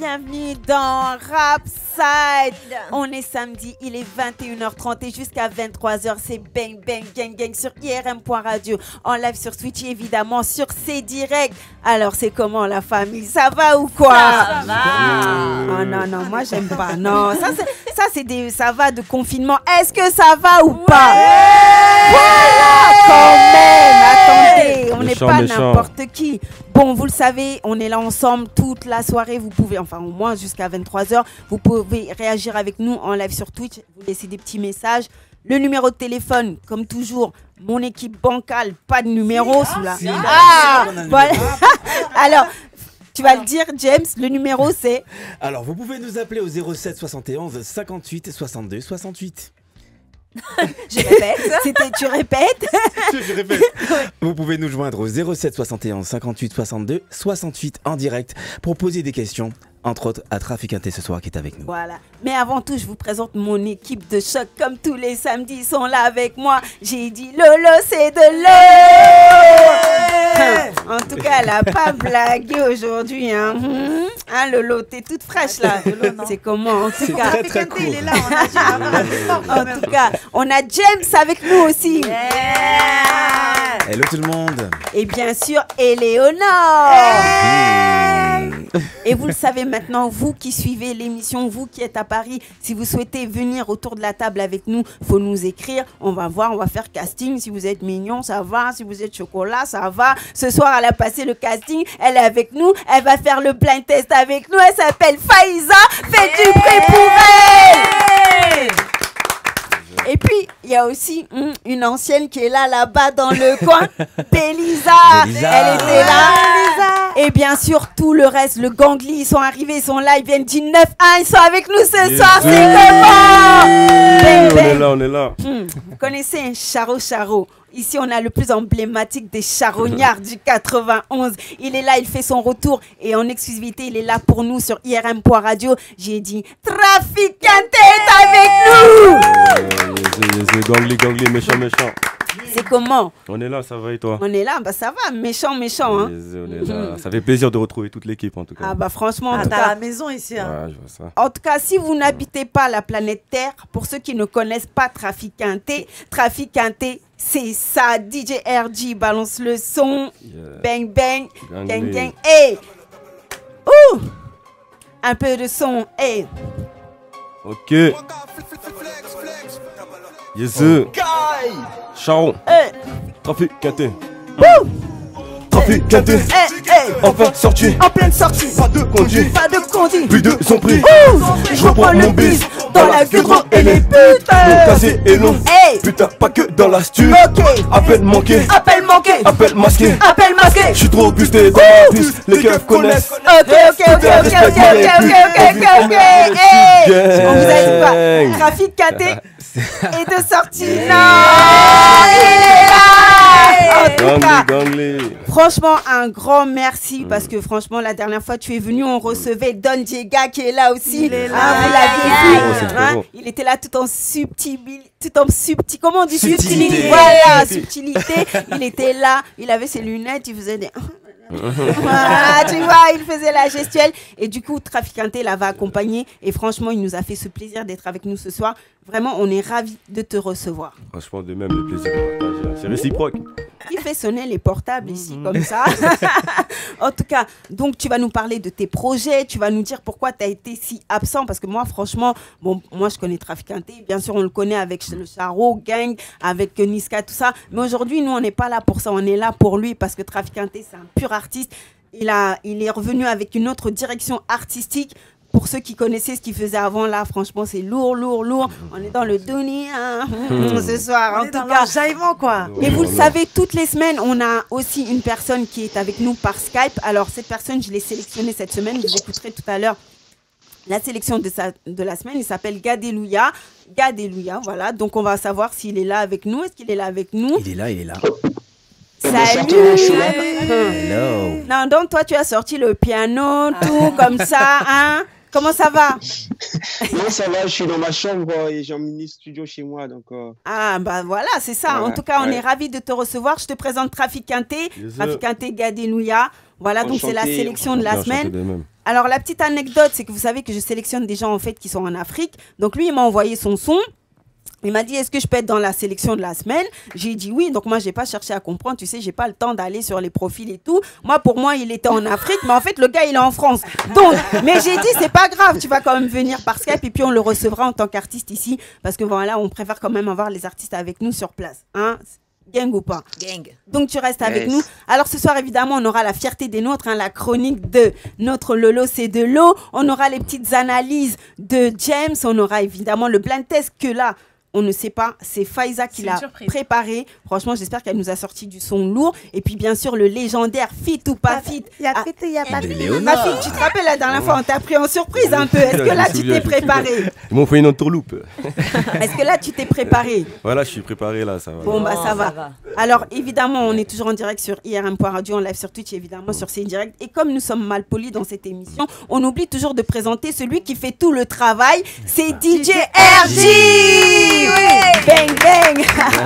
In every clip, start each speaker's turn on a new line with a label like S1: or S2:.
S1: bienvenue dans Rapside. On est samedi, il est 21h30 et jusqu'à 23h, c'est Bang Bang Gang Gang sur IRM.radio, en live sur Twitch et évidemment sur C-Direct. Alors c'est comment la famille? Ça va ou quoi?
S2: Ça va.
S1: Oh non, non, moi j'aime pas. Non, ça va de confinement. Est-ce que ça va ou pas? Voilà, quand même. Attendez, on n'est pas n'importe qui. Bon, vous le savez, on est là ensemble toute la soirée. Vous pouvez, enfin au moins jusqu'à 23h, vous pouvez réagir avec nous en live sur Twitch. Vous laissez des petits messages. Le numéro de téléphone, comme toujours, mon équipe bancale, pas de numéro. Voilà. Alors, tu vas le dire, James, le numéro c'est...
S3: Alors, vous pouvez nous appeler au 07 71 58 62 68.
S1: Je répète. Tu répètes?
S3: Je répète. Vous pouvez nous joindre au 07 71 58 62 68 en direct pour poser des questions, entre autres à Traficanté ce soir qui est avec nous.
S1: Voilà. Mais avant tout, je vous présente mon équipe de choc. Comme tous les samedis, ils sont là avec moi. J'ai dit Lolo, c'est de l'eau. En tout cas, elle n'a pas blagué aujourd'hui. Hein. Hein, Lolo, t'es toute fraîche là. C'est comment? En tout cas,
S3: très cool.
S2: Il est là,
S1: en tout cas, on a James avec nous aussi.
S3: Hello tout le monde.
S1: Et bien sûr, Éléonore. Et vous le savez maintenant, vous qui suivez l'émission, vous qui êtes à Paris, si vous souhaitez venir autour de la table avec nous, il faut nous écrire. On va voir, on va faire casting. Si vous êtes mignon, ça va. Si vous êtes chocolat, ça va. Ce soir, elle a passé le casting. Elle est avec nous. Elle va faire le blind test avec nous. Elle s'appelle Faïza. Faites du bruit pour elle. Et puis, il y a aussi une ancienne qui est là-bas dans le coin, Bélisa. Elle était là. Et bien sûr, tout le reste, le Gangli, ils sont arrivés, ils sont là, ils viennent du 9-1, ils sont avec nous ce soir, c'est comment?
S4: On est là.
S1: Vous connaissez Charo Charo? Ici, on a le plus emblématique des charognards du 91. Il est là, il fait son retour. Et en exclusivité, il est là pour nous sur IRM.radio. J'ai dit, Traficanté est avec nous.
S4: Gangli, méchant.
S1: C'est comment?
S4: On est là, ça va et toi?
S1: On est là, bah ça va, méchant. Hein.
S4: On est là. Ça fait plaisir de retrouver toute l'équipe en tout cas.
S1: Ah bah franchement, en tout
S2: t'as
S1: cas,
S2: la maison ici. Hein.
S4: Ouais, je vois ça.
S1: En tout cas, si vous n'habitez pas la planète Terre, pour ceux qui ne connaissent pas Traficanté, c'est ça. DJ RG balance le son.
S4: Yeah.
S1: Bang bang,
S4: Gang.
S1: gang. Hey! Ouh! Un peu de son. Hey!
S4: Ok. Yes sir. Charon.
S1: Hey!
S4: Traficanté.
S1: Ouh!
S4: Traficanté.
S1: Hey!
S4: Enfin sorti.
S1: En pleine sortie.
S4: Pas de conduit.
S1: Pas de conduit.
S4: Plus de son prix.
S1: Ouh!
S4: Je reprends mon bis.
S1: Dans la gueule et les putes.
S4: Le casé est long.
S1: Hey!
S4: Putain, pas que dans la stu.
S1: Ok.
S4: Appel manqué.
S1: Appel manqué.
S4: Appel masqué.
S1: Appel masqué.
S4: Je suis trop busté dans la piste. Les keufs connaissent.
S1: Ok. Hey! On vous a dit quoi? Traficanté et de sortie. Non! Il est là! En tout cas,
S4: Gangli.
S1: franchement, un grand merci parce que franchement, la dernière fois tu es venu, on recevait Don Diega qui est là aussi.
S2: Il est là.
S1: Vous
S4: C'est
S1: l'aviez vu.
S4: frérot.
S1: Il était là tout en subtilité. Comment on dit
S3: Subtilité.
S1: Voilà, subtilité. Il était là, il avait ses lunettes, il faisait des... Voilà, tu vois, il faisait la gestuelle. Et du coup, Traficanté va accompagner. Et franchement, il nous a fait ce plaisir d'être avec nous ce soir. Vraiment, on est ravis de te recevoir.
S4: Franchement, de même, le plaisir de partager. C'est réciproque.
S1: Il fait sonner les portables ici, comme ça. En tout cas, donc tu vas nous parler de tes projets. Tu vas nous dire pourquoi tu as été si absent. Parce que moi, franchement, moi, je connais Traficanté. Bien sûr, on le connaît avec le Charo Gang, avec Niska, tout ça. Mais aujourd'hui, nous, on n'est pas là pour ça. On est là pour lui parce que Traficanté, c'est un pur artiste. Il est revenu avec une autre direction artistique. Pour ceux qui connaissaient ce qu'il faisait avant, là, franchement, c'est lourd. On est dans le dunia ce soir, en tout cas.
S2: Jaillement, quoi.
S1: Et vous le savez, toutes les semaines, on a aussi une personne qui est avec nous par Skype. Alors, cette personne, je l'ai sélectionnée cette semaine. Vous écouterez tout à l'heure la sélection de la semaine. Il s'appelle Gadelouya, voilà. Donc, on va savoir s'il est là avec nous. Est-ce qu'il est là avec nous?
S3: Il est là.
S1: Salut!
S3: Hello.
S1: Non, donc toi, tu as sorti le piano, tout comme ça, hein? Comment ça va?
S5: Non, ça va, je suis dans ma chambre et j'ai un mini studio chez moi. Donc,
S1: Ah, bah voilà, c'est ça.
S5: Voilà,
S1: En tout cas, on
S5: ouais.
S1: est ravis de te recevoir. Je te présente Traficanté,
S4: Yes,
S1: Traficanté Gadelouya. Voilà, donc c'est la
S5: Enchanté.
S1: sélection de la
S4: Enchanté
S1: semaine.
S4: de même.
S1: Alors la petite anecdote, c'est que vous savez que je sélectionne des gens en fait qui sont en Afrique. Donc lui, il m'a envoyé son son. Il m'a dit, est-ce que je peux être dans la sélection de la semaine? J'ai dit oui. Donc moi, j'ai pas cherché à comprendre. Tu sais, j'ai pas le temps d'aller sur les profils et tout. Moi, pour moi, il était en Afrique, mais en fait, le gars, il est en France. Donc, mais j'ai dit, c'est pas grave. Tu vas quand même venir par Skype et puis on le recevra en tant qu'artiste ici, parce que voilà, on préfère quand même avoir les artistes avec nous sur place. Hein? Gang ou pas?
S2: Gang.
S1: Donc tu restes avec nous. Alors ce soir, évidemment, on aura la fierté des nôtres, hein, la chronique de notre Lolo, c'est de l'eau. On aura les petites analyses de James. On aura évidemment le blind test que là, on ne sait pas, c'est Faiza qui l'a préparé. Franchement, j'espère qu'elle nous a sorti du son lourd. Et puis, bien sûr, le légendaire fit ou pas fit.
S2: Il y a fit, il y a pas fit.
S1: Ma fille, tu te rappelles la dernière fois, on t'a pris en surprise un peu. Est-ce que là, tu t'es préparé?
S4: Ils m'ont fait une entourloupe.
S1: Est-ce que là, tu t'es préparé?
S4: Voilà, je suis préparé là, ça va.
S1: Bon, bah ça va. Alors, évidemment, on est toujours en direct sur IRM.radio, en live sur Twitch, évidemment, sur C'est Direct. Et comme nous sommes mal polis dans cette émission, on oublie toujours de présenter celui qui fait tout le travail. C'est DJ RG. Bang, bang.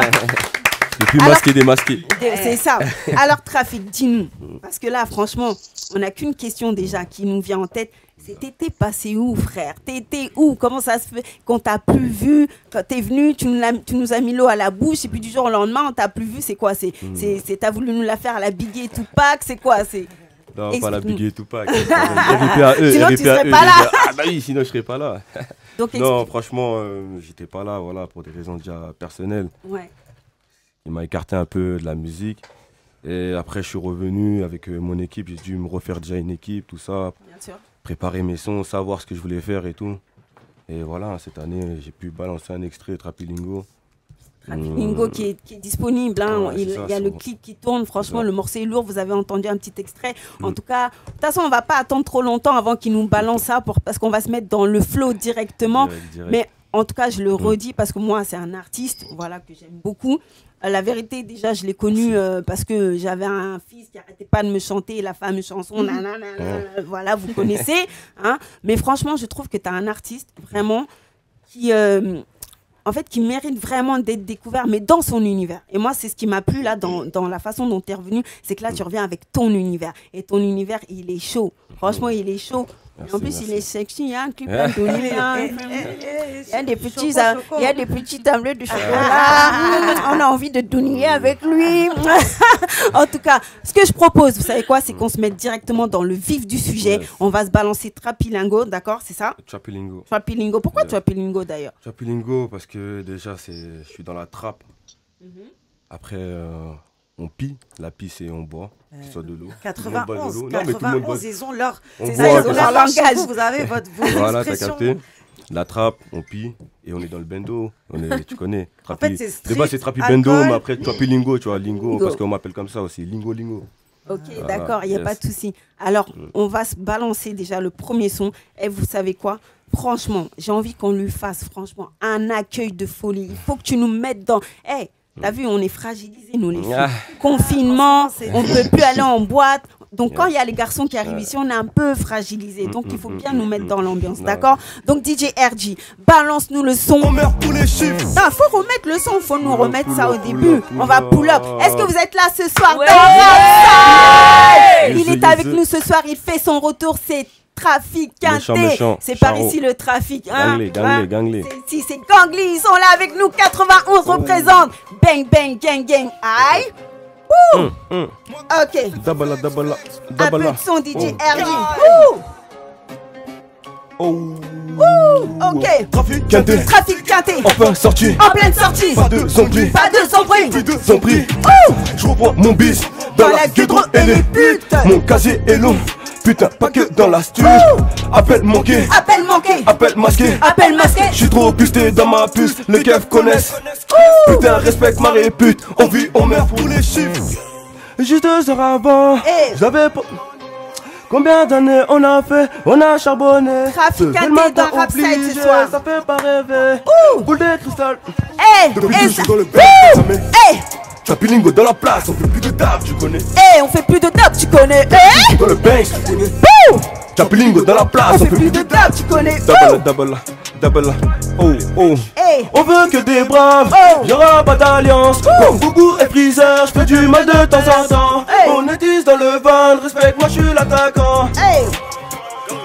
S4: Le plus masqué des masqués.
S1: C'est ça. Alors, Trafic, dis-nous. Parce que là, franchement, on n'a qu'une question déjà qui nous vient en tête. C'est t'étais passé où, frère? T'étais où? Comment ça se fait qu'on t'a plus vu? Quand t'es venu, tu nous as mis l'eau à la bouche et puis du jour au lendemain, on t'a plus vu. C'est quoi? T'as voulu nous la faire à la Biggie et Tupac? C'est quoi?
S4: Non, pas la Biggie et Tupac.
S1: Sinon, tu serais pas là.
S4: Ah bah oui, sinon je serais pas là.
S1: Donc,
S4: non, franchement, j'étais pas là, voilà, pour des raisons déjà personnelles.
S1: Ouais.
S4: Il m'a écarté un peu de la musique. Et après, je suis revenu avec mon équipe. J'ai dû me refaire déjà une équipe, tout ça.
S1: Bien sûr.
S4: Préparer mes sons, savoir ce que je voulais faire et tout. Et voilà, cette année, j'ai pu balancer un extrait Trapilingo.
S1: Trapilingo qui est disponible, hein.
S4: Ouais,
S1: il y a le clip qui tourne, franchement le morceau est lourd, vous avez entendu un petit extrait. En tout cas, de toute façon on va pas attendre trop longtemps avant qu'il nous balance ça parce qu'on va se mettre dans le flow directement. Direct. Mais en tout cas je le redis parce que moi c'est un artiste voilà, que j'aime beaucoup. La vérité, déjà, je l'ai connu parce que j'avais un fils qui n'arrêtait pas de me chanter la fameuse chanson. Voilà, vous connaissez. Hein. Mais franchement, je trouve que tu as un artiste vraiment qui, en fait, qui mérite vraiment d'être découvert, mais dans son univers. Et moi, c'est ce qui m'a plu là, dans la façon dont tu es revenu. C'est que là, tu reviens avec ton univers. Et ton univers, il est chaud. Franchement, il est chaud.
S4: Merci,
S1: en plus,
S4: merci.
S1: Il est sexy, hein, clip il y a des petits tableaux de chocolat. On a envie de douiller avec lui. En tout cas, ce que je propose, vous savez quoi, c'est qu'on se mette directement dans le vif du sujet. Yes. On va se balancer Trapilingo, d'accord, c'est ça?
S4: Trapilingo.
S1: Trapilingo. Pourquoi Trapilingo d'ailleurs?
S4: Trapilingo parce que déjà, je suis dans la trappe. Après, on pille. La pille, c'est on boit. Que soit de l'eau.
S2: 91, ils ont leur
S1: langage.
S2: Vous avez votre
S4: voilà, t'as
S2: expression.
S4: capté. La trappe, on pille et on est dans le bendo. Tu connais.
S2: En fait, c'est street,
S4: de base, c'est Trapi Bendo, mais après, Trapilingo, tu vois, Lingo, parce qu'on m'appelle comme ça aussi. Lingo.
S1: Ok, d'accord, il n'y a pas de souci. Alors, on va se balancer déjà le premier son. Et vous savez quoi? Franchement, j'ai envie qu'on lui fasse franchement un accueil de folie. Il faut que tu nous mettes dans... Hey, t'as vu, on est fragilisés, nous, les filles. Confinement, on ne peut plus aller en boîte. Donc, quand il y a les garçons qui arrivent ici, on est un peu fragilisés. Donc, il faut bien nous mettre dans l'ambiance, d'accord? Donc, DJ RG, balance-nous le son.
S4: On meurt pour les chiffres.
S1: Non, faut remettre le son, faut nous remettre ça au début. On va pull up. Est-ce que vous êtes là ce soir? Il est avec nous ce soir, il fait son retour, c'est Trafic Quinté. C'est par ici le trafic. Hein?
S4: Ganglé.
S1: C'est Gangli, ils sont là avec nous. 91 représente. Bang, bang, gang, gang. Aïe. Ok.
S4: Dabala.
S1: Un peu de son DJ RG. Ok.
S4: Trafic Quinté.
S1: Trafic Quinté.
S4: Enfin sorti.
S1: En pleine sortie.
S4: Pas de sombris.
S1: Pas de sombris.
S4: Sans prix. Je reprends mon bis dans la guédre et les putes. Mon casier est long. Putain, pas que dans la studio. Appel manqué. Appel masqué. J'suis trop busté dans ma puce. Les keufs connaissent. Putain, respecte ma répute. On vit, on meurt pour les chiffres. Juste 2 heures avant, j'avais pas. Combien d'années on a fait? On a charbonné.
S1: Trafic Quinté dans Rapside ce soir.
S4: Ça fait pas rêver. Boule de cristal. Depuis que je suis dans le bec, ça met. Trapilingo dans la place, on fait plus de dab, tu connais.
S1: On fait plus de dab, tu connais.
S4: Dans le bank, tu connais. Trapilingo dans la place,
S1: on fait plus de dab, tu connais.
S4: Dabala. On veut que des braves, y'aura pas d'alliance. Comme Bougou et Freezer, j'fais du mal de temps en temps. On est 10 dans le van, respecte moi, j'suis l'attaquant.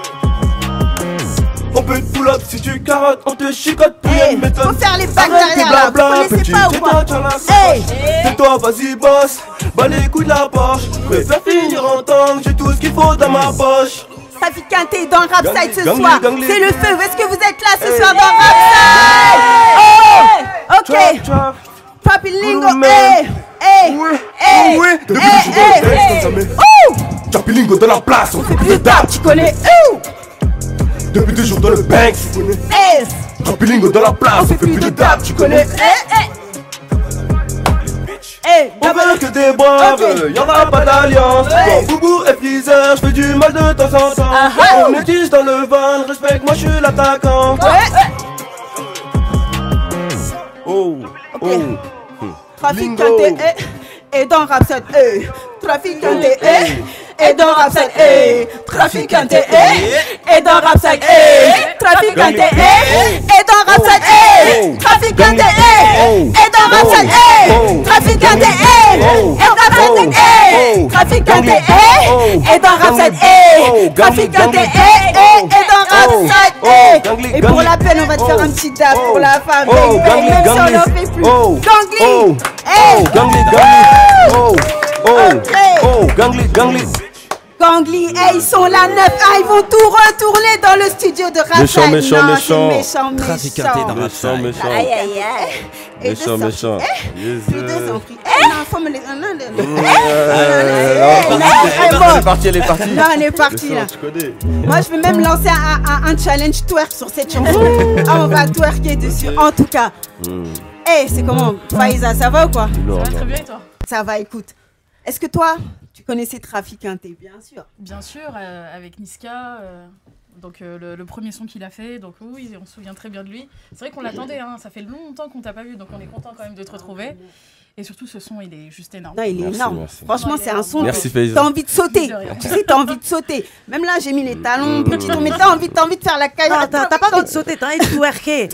S4: pull up, si tu carottes, on te chicote.
S1: Hey, faut faire les bacs derrière là. Vous connaissez pas ou quoi? Hey,
S4: tais-toi, vas-y boss. Bah les couilles de la Porsche. Préfère finir en tank, j'ai tout ce qu'il faut dans ma poche.
S1: Traficanté dans Rapside ce
S4: Gangly,
S1: soir.
S4: Gangly.
S1: C'est le feu. Est-ce que vous êtes là ce
S4: Hey.
S1: soir dans Rapside? Oh, ok.
S4: Trap,
S1: Papi Lingo.
S4: Ouh,
S1: Hey, hey, hey,
S4: ouais. Depuis
S1: hey,
S4: que je suis dans le
S1: hey,
S4: texte,
S1: hey.
S4: ça met.
S1: Ouh.
S4: Chapilingo dans la place, on fait plus de
S1: Putain,
S4: date.
S1: tu connais. Ouh.
S4: Depuis toujours dans le Banks, tu connais.
S1: Hey.
S4: Chapilingo dans la place,
S1: On fait plus de date, tu connais. Hey, hey.
S4: On veut que des braves,
S1: Ok.
S4: y'en a pas d'alliance.
S1: Ouais.
S4: Quand Boubou est freezer, j'fais du mal de temps en temps.
S1: Ah.
S4: On est 10 dans le van, respecte, moi j'suis l'attaquant.
S1: Ouais.
S4: Oh,
S1: Ok. Traficanté, et dans Rapside, traficanté, et dans Rapside, traficanté, et dans Rapside, traficanté, et dans Rapside, traficanté, et dans Rapside, traficanté, et traficanté, et dans Rapside, traficanté, et dans Rapside. Et pour la peine, on va te faire un petit dab pour la femme. Même si on n'en fait plus. Gangly. Hey.
S4: Gangly, Gangly, Gangly.
S1: Gangly, hey, ils sont là, 9. Ah, ils vont tout retourner dans le studio de Rapside.
S4: Méchant, méchant,
S1: Non,
S4: méchant.
S1: c'est méchant,
S3: Traficanté dans
S1: méchant.
S3: Rapside.
S4: Méchant,
S1: Aïe, aïe, aïe. Et
S4: méchant,
S1: de
S4: méchant.
S1: sortir.
S4: Yes,
S1: Plus de
S4: sir.
S1: son prix. Non, faut me les. Non,
S4: Elle est partie, elle est partie.
S1: non, on est parti là.
S4: Tu connais.
S1: Moi, je vais même lancer un challenge twerk sur cette chanson. Ah, on va twerker dessus. En tout cas. Hey, c'est comment? Faïza, ça va ou quoi?
S4: Non,
S6: Ça va
S4: non.
S6: très bien et toi?
S1: Ça va, écoute. Est-ce que toi, tu connaissais Traficanté? Bien sûr.
S6: Bien sûr, avec Niska, donc le premier son qu'il a fait, donc oui, on se souvient très bien de lui. C'est vrai qu'on l'attendait, hein, ça fait longtemps qu'on t'a pas vu, donc on est content quand même de te retrouver. Et surtout, ce son, il est juste énorme.
S1: Non, il est
S4: Merci,
S1: énorme.
S4: merci.
S1: Franchement, c'est un son.
S4: Merci, Faïza.
S1: T'as envie de sauter.
S6: De rien.
S1: Tu sais, t'as envie de sauter. Même là, j'ai mis les talons, petit ton, mais t'as envie de faire la caille.
S2: Non, t'as pas envie de sauter, t'as envie de twerker.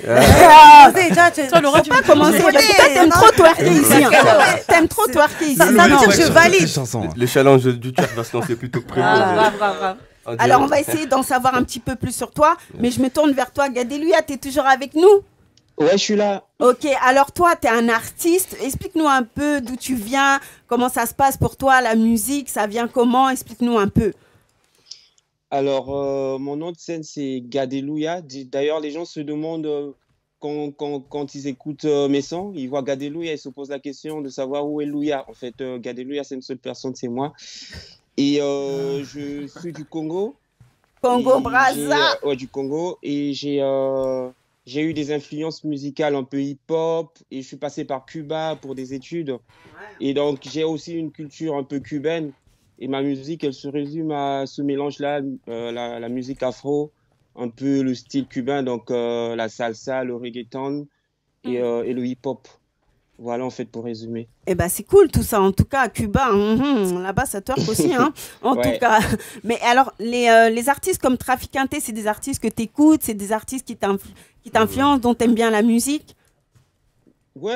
S6: Toi, Laura, tu
S1: Pas commencer. Parce que toi, t'aimes trop twerker ici. hein. T'aimes trop twerker ici.
S2: Ça veut dire que je valide.
S3: valide.
S4: Les challenges du chat va se lancer plutôt que prévu.
S1: Alors, on va essayer d'en savoir un petit peu plus sur toi. Mais je me tourne vers toi, Gadelouia. T'es toujours avec nous?
S5: Ouais, je suis là.
S1: Ok, alors toi, tu es un artiste. Explique-nous un peu d'où tu viens, comment ça se passe pour toi, la musique, ça vient comment? Explique-nous un peu.
S5: Alors, mon nom de scène, c'est Gadelouia. D'ailleurs, les gens se demandent quand ils écoutent mes sons, ils voient Gadelouia, ils se posent la question de savoir où est Louia. En fait, Gadelouia, c'est une seule personne, c'est moi. Et je suis du Congo.
S1: Congo,
S5: Et
S1: Brazza.
S5: ouais, du Congo. Et j'ai eu des influences musicales un peu hip-hop. Et je suis passé par Cuba pour des études. Et donc, j'ai aussi une culture un peu cubaine. Et ma musique, elle se résume à ce mélange-là, la musique afro, un peu le style cubain, donc la salsa, le reggaeton et le hip-hop. Voilà, en fait, pour résumer.
S1: Eh ben, c'est cool tout ça. En tout cas, à Cuba, là-bas, ça twerk aussi. Hein, en
S5: Ouais.
S1: tout cas. Mais alors, les artistes comme Traficanté, c'est des artistes que tu écoutes, c'est des artistes qui t'influencent, dont tu aimes bien la musique?
S5: Ouais.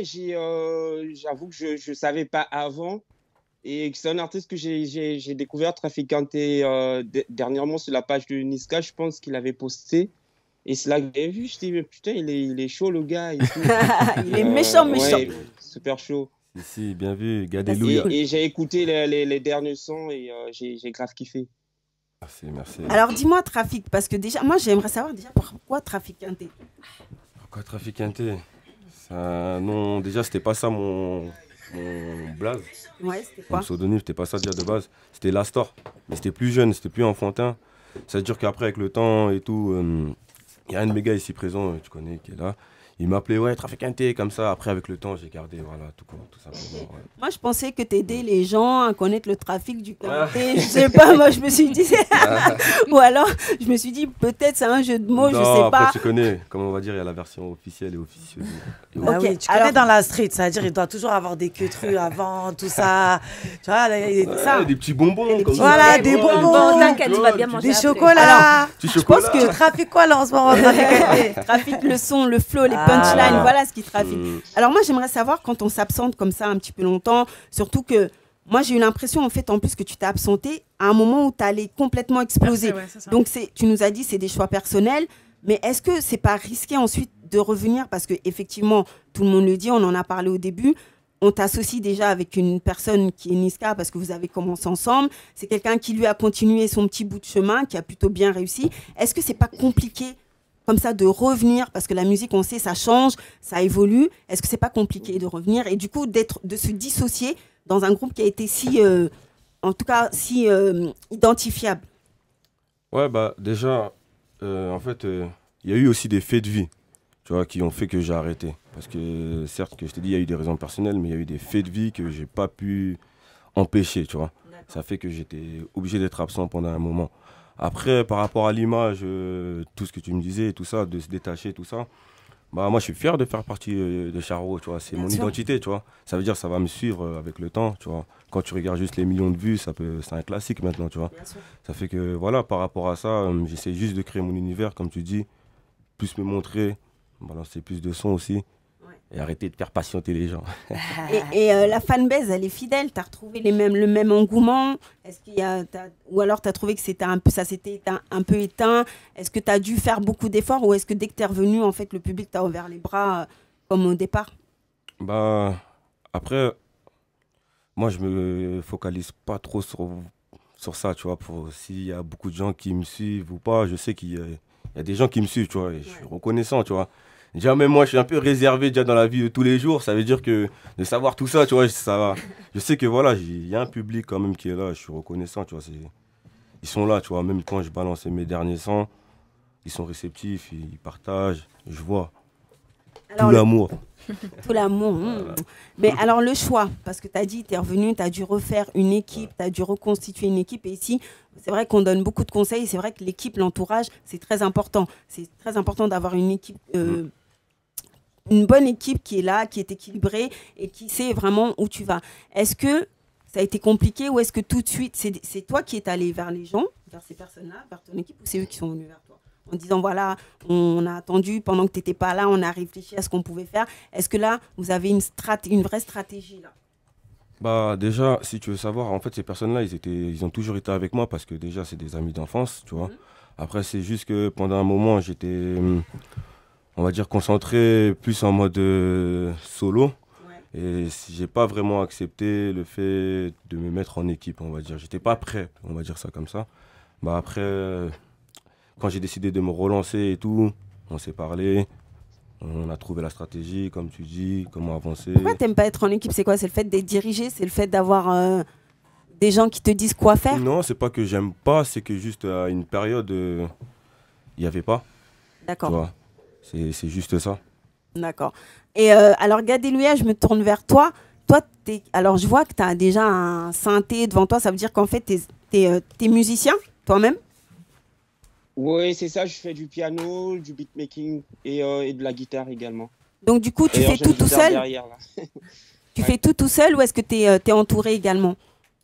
S5: J'avoue que je ne savais pas avant. Et c'est un artiste que j'ai découvert, Traficanté, dernièrement sur la page de Niska. Je pense qu'il avait posté. Et c'est là que j'ai vu. Je me dit, putain, il est chaud, le gars. Et tout.
S1: Il est méchant.
S5: Ouais, super chaud.
S4: Si, bien vu, Gadelouia.
S5: Et j'ai écouté les derniers sons et j'ai grave kiffé.
S4: Merci.
S1: Alors, dis-moi, Trafic, parce que déjà, moi, j'aimerais savoir déjà pourquoi Traficanté.
S4: Pourquoi Traficanté? Non, déjà, c'était pas ça mon blaze.
S1: Ouais, c'était
S4: Mon
S1: quoi?
S4: pseudonyme, c'était pas ça déjà de base. C'était Lastor. Mais c'était plus jeune, c'était plus enfantin. Ça veut dire qu'après, avec le temps et tout, il y a un de mes gars ici présent, tu connais, qui est là. Il m'appelait, ouais, Traficanté, comme ça. Après, avec le temps, j'ai gardé, voilà, tout simplement. Ouais.
S1: Moi, je pensais que t'aidais les gens à connaître le trafic du karaté. Je sais pas, moi, je me suis dit... Ou alors, je me suis dit, peut-être c'est un jeu de mots,
S4: Non,
S1: je sais
S4: après,
S1: pas.
S4: tu connais, comme on va dire, il y a la version officielle et officieuse. Et
S2: Ah
S1: Ok,
S2: oui, tu
S1: alors-
S2: connais dans la street, c'est-à-dire il doit toujours avoir des queues avant, tout ça. Tu vois, là,
S4: Ouais, des petits bonbons. comme ça.
S2: Voilà, des bonbons,
S7: t'inquiète, tu vas bien manger
S2: des
S7: après.
S2: chocolats.
S4: Petit
S1: Je pense
S4: chocolat.
S1: que
S2: Tu trafiques quoi là en ce moment, Traficanté?
S1: trafic le son, le flow, les
S2: Ah,
S1: punchlines,
S4: voilà.
S1: voilà ce qui trafique. Alors moi, j'aimerais savoir quand on s'absente comme ça un petit peu longtemps, surtout que moi, j'ai eu l'impression en fait en plus que tu t'es absenté à un moment où tu allais complètement exploser.
S6: Ouais, c'est ça.
S1: Donc tu nous as dit c'est des choix personnels. Mais est-ce que c'est pas risqué ensuite de revenir? Parce que effectivement, tout le monde le dit, on en a parlé au début. On t'associe déjà avec une personne qui est Niska parce que vous avez commencé ensemble. C'est quelqu'un qui lui a continué son petit bout de chemin, qui a plutôt bien réussi. Est-ce que c'est pas compliqué comme ça de revenir? Parce que la musique, on sait, ça change, ça évolue. Est-ce que c'est pas compliqué de revenir et du coup de se dissocier dans un groupe qui a été si, en tout cas, si identifiable?
S4: Ouais, bah déjà, en fait, il y a eu aussi des faits de vie, tu vois, qui ont fait que j'ai arrêté. Parce que certes, que je t'ai dit, il y a eu des raisons personnelles, mais il y a eu des faits de vie que j'ai pas pu empêcher, tu vois. Ça fait que j'étais obligé d'être absent pendant un moment. Après, par rapport à l'image, tout ce que tu me disais, et tout ça, de se détacher, tout ça, bah moi je suis fier de faire partie de Charo, tu vois. C'est mon identité, tu vois. Ça veut dire que ça va me suivre avec le temps, tu vois. Quand tu regardes juste les millions de vues, c'est un classique maintenant, tu vois. Ça fait que voilà, par rapport à ça, j'essaie juste de créer mon univers, comme tu dis, plus me montrer, balancer plus de sons aussi. Et arrêter de faire patienter les gens.
S1: Et la fanbase, elle est fidèle. Tu as retrouvé le même engouement? Est-ce qu'il y a, ou alors tu as trouvé que ça s'était un peu éteint? Est-ce que tu as dû faire beaucoup d'efforts? Ou est-ce que dès que tu es revenu, en fait, le public t'a ouvert les bras comme au départ?
S4: Bah, après, moi, je me focalise pas trop sur ça, tu vois. S'il y a beaucoup de gens qui me suivent ou pas, je sais qu'il y a des gens qui me suivent, tu vois. Et je suis reconnaissant, tu vois. Déjà, même moi, je suis un peu réservé déjà dans la vie de tous les jours. Ça veut dire que de savoir tout ça, tu vois, ça va. Je sais que voilà, il y a un public quand même qui est là. Je suis reconnaissant, tu vois. Ils sont là, tu vois. Même quand je balance mes derniers sons, ils sont réceptifs, ils partagent. Je vois. Alors, tout l'amour.
S1: Tout l'amour. Voilà. Mais alors, le choix, parce que tu as dit, tu es revenu, tu as dû refaire une équipe, tu as dû reconstituer une équipe. Et ici, c'est vrai qu'on donne beaucoup de conseils. C'est vrai que l'équipe, l'entourage, c'est très important. C'est très important d'avoir une équipe. Une bonne équipe qui est là, qui est équilibrée et qui sait vraiment où tu vas. Est-ce que ça a été compliqué ou est-ce que tout de suite, c'est toi qui es allé vers les gens, vers ces personnes-là, vers ton équipe, ou c'est eux qui sont venus vers toi en disant voilà, on a attendu pendant que tu n'étais pas là, on a réfléchi à ce qu'on pouvait faire. Est-ce que là, vous avez une vraie stratégie là?
S4: Bah déjà, si tu veux savoir, en fait, ces personnes-là, ils ont toujours été avec moi parce que déjà, c'est des amis d'enfance, tu vois. Après, c'est juste que pendant un moment, j'étais... on va dire concentré plus en mode solo. Et j'ai pas vraiment accepté le fait de me mettre en équipe, on va dire. J'étais pas prêt, on va dire ça comme ça. Bah après, quand j'ai décidé de me relancer et tout, on s'est parlé, on a trouvé la stratégie, comme tu dis, comment avancer.
S1: Pourquoi t'aimes pas être en équipe? C'est quoi? C'est le fait d'être dirigé? C'est le fait d'avoir des gens qui te disent quoi faire?
S4: Non, c'est pas que j'aime pas, c'est que juste à une période, il n'y avait pas.
S1: D'accord.
S4: Tu vois. C'est juste ça.
S1: D'accord. Et alors, Gadelouia, je me tourne vers toi. Toi, alors je vois que tu as déjà un synthé devant toi. Ça veut dire qu'en fait, tu es musicien toi-même?
S5: Oui, c'est ça. Je fais du piano, du beatmaking et de la guitare également.
S1: Donc, du coup, tu fais tout seul
S5: derrière, là.
S1: Tu fais tout seul ou est-ce que tu es entouré également?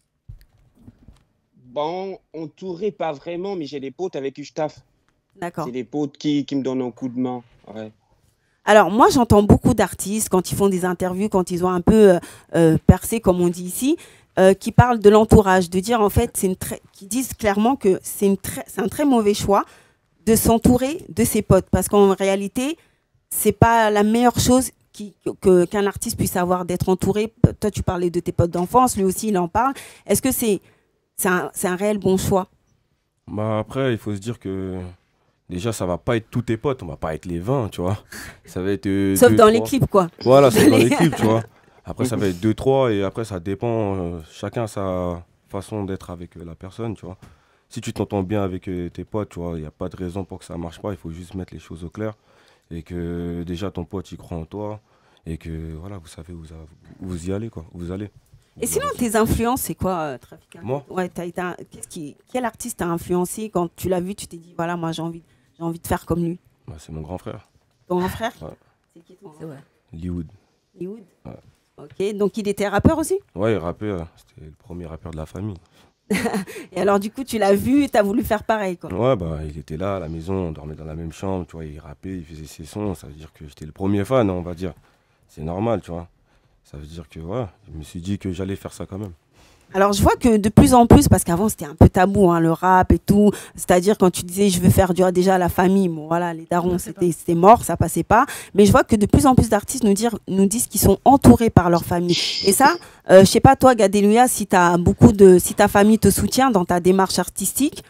S5: Bon, entouré, pas vraiment, mais j'ai des potes avec qui je taffe.
S1: D'accord.
S5: C'est des potes qui me donnent un coup de main. Ouais.
S1: Alors, moi, j'entends beaucoup d'artistes, quand ils font des interviews, quand ils ont un peu percé, comme on dit ici, qui parlent de l'entourage, de dire, en fait, qui disent clairement que c'est un très mauvais choix de s'entourer de ses potes. Parce qu'en réalité, c'est pas la meilleure chose qu'un artiste puisse avoir, d'être entouré. Toi, tu parlais de tes potes d'enfance, lui aussi, il en parle. Est-ce que c'est un réel bon choix?
S4: Bah après, il faut se dire que... Déjà, ça va pas être tous tes potes, on va pas être les 20, tu vois. Ça va être
S1: sauf
S4: 2,
S1: dans
S4: 3.
S1: les clips, quoi.
S4: Voilà, sauf dans les clips, tu vois. Après, ça va être 2, 3 et après, ça dépend. Chacun sa façon d'être avec la personne, tu vois. Si tu t'entends bien avec tes potes, tu vois, il n'y a pas de raison pour que ça marche pas. Il faut juste mettre les choses au clair. Et que déjà, ton pote, il croit en toi. Et que, voilà, vous savez où vous y allez, quoi. Où vous allez.
S1: Et sinon, tes influences, c'est quoi, Trafic?
S4: Moi?
S1: Ouais, quel artiste t'a influencé quand tu l'as vu, tu t'es dit, voilà, moi, j'ai envie de faire comme lui?
S4: Bah, c'est mon grand frère.
S1: Ton grand frère?
S4: Ouais.
S1: C'est qui ton grand frère?
S4: Leewood.
S1: Leewood?
S4: Ouais.
S1: Ok, donc il était rappeur aussi?
S4: Ouais, il rappait, c'était le premier rappeur de la famille.
S1: Et alors, du coup, tu l'as vu et t'as voulu faire pareil, quoi?
S4: Ouais, bah, il était là à la maison, on dormait dans la même chambre, tu vois, il rappait, il faisait ses sons, ça veut dire que j'étais le premier fan, on va dire. C'est normal, tu vois. Ça veut dire que, ouais, je me suis dit que j'allais faire ça quand même.
S1: Alors, je vois que de plus en plus, parce qu'avant c'était un peu tabou, hein, le rap et tout, c'est-à-dire quand tu disais je veux faire déjà la famille, bon voilà, les darons c'était mort, ça passait pas. Mais je vois que de plus en plus d'artistes nous disent qu'ils sont entourés par leur famille. Et ça, je sais pas toi, Gadelouia, si si ta famille te soutient dans ta démarche artistique.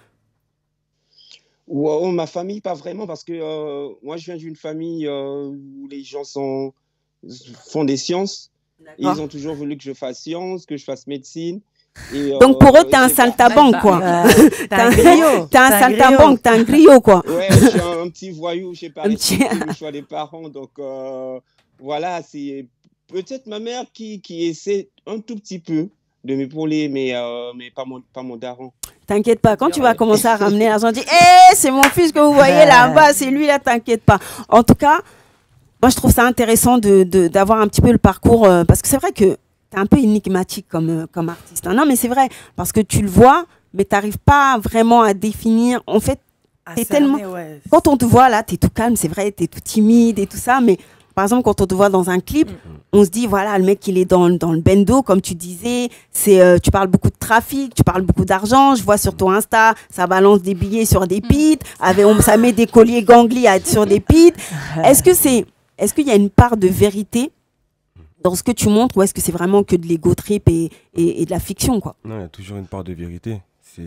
S5: Wow, ma famille, pas vraiment, parce que moi, je viens d'une famille où les gens font des sciences. Et ils ont toujours voulu que je fasse sciences, que je fasse médecine. Et,
S1: donc pour eux, t'es un saltabanque, quoi. T'es un griot. T'es un saltabanque, t'es un griot, quoi.
S5: Ouais, je suis un petit voyou, je sais pas, le choix des parents. Donc voilà, c'est peut-être ma mère qui essaie un tout petit peu de m'épauler, mais pas mon daron.
S1: T'inquiète pas, quand tu vas commencer à ramener l'argent, dis hé, c'est mon fils que vous voyez là-bas, c'est lui là, t'inquiète pas. En tout cas, moi je trouve ça intéressant d'avoir un petit peu le parcours, parce que c'est vrai que t'es un peu énigmatique comme artiste. Hein. Non, mais c'est vrai, parce que tu le vois, mais t'arrives pas vraiment à définir. En fait, t'es tellement. Ouais. Quand on te voit là, t'es tout calme, c'est vrai, t'es tout timide et tout ça, mais par exemple, quand on te voit dans un clip, on se dit, voilà, le mec, il est dans le bendo, comme tu disais. Tu parles beaucoup de trafic, tu parles beaucoup d'argent. Je vois sur ton Insta, ça balance des billets sur des pits. Ça met des colliers ganglis sur des pits. Est-ce qu'il y a une part de vérité dans ce que tu montres, ou est-ce que c'est vraiment que de l'ego trip et de la fiction, quoi?
S4: Non, il y a toujours une part de vérité.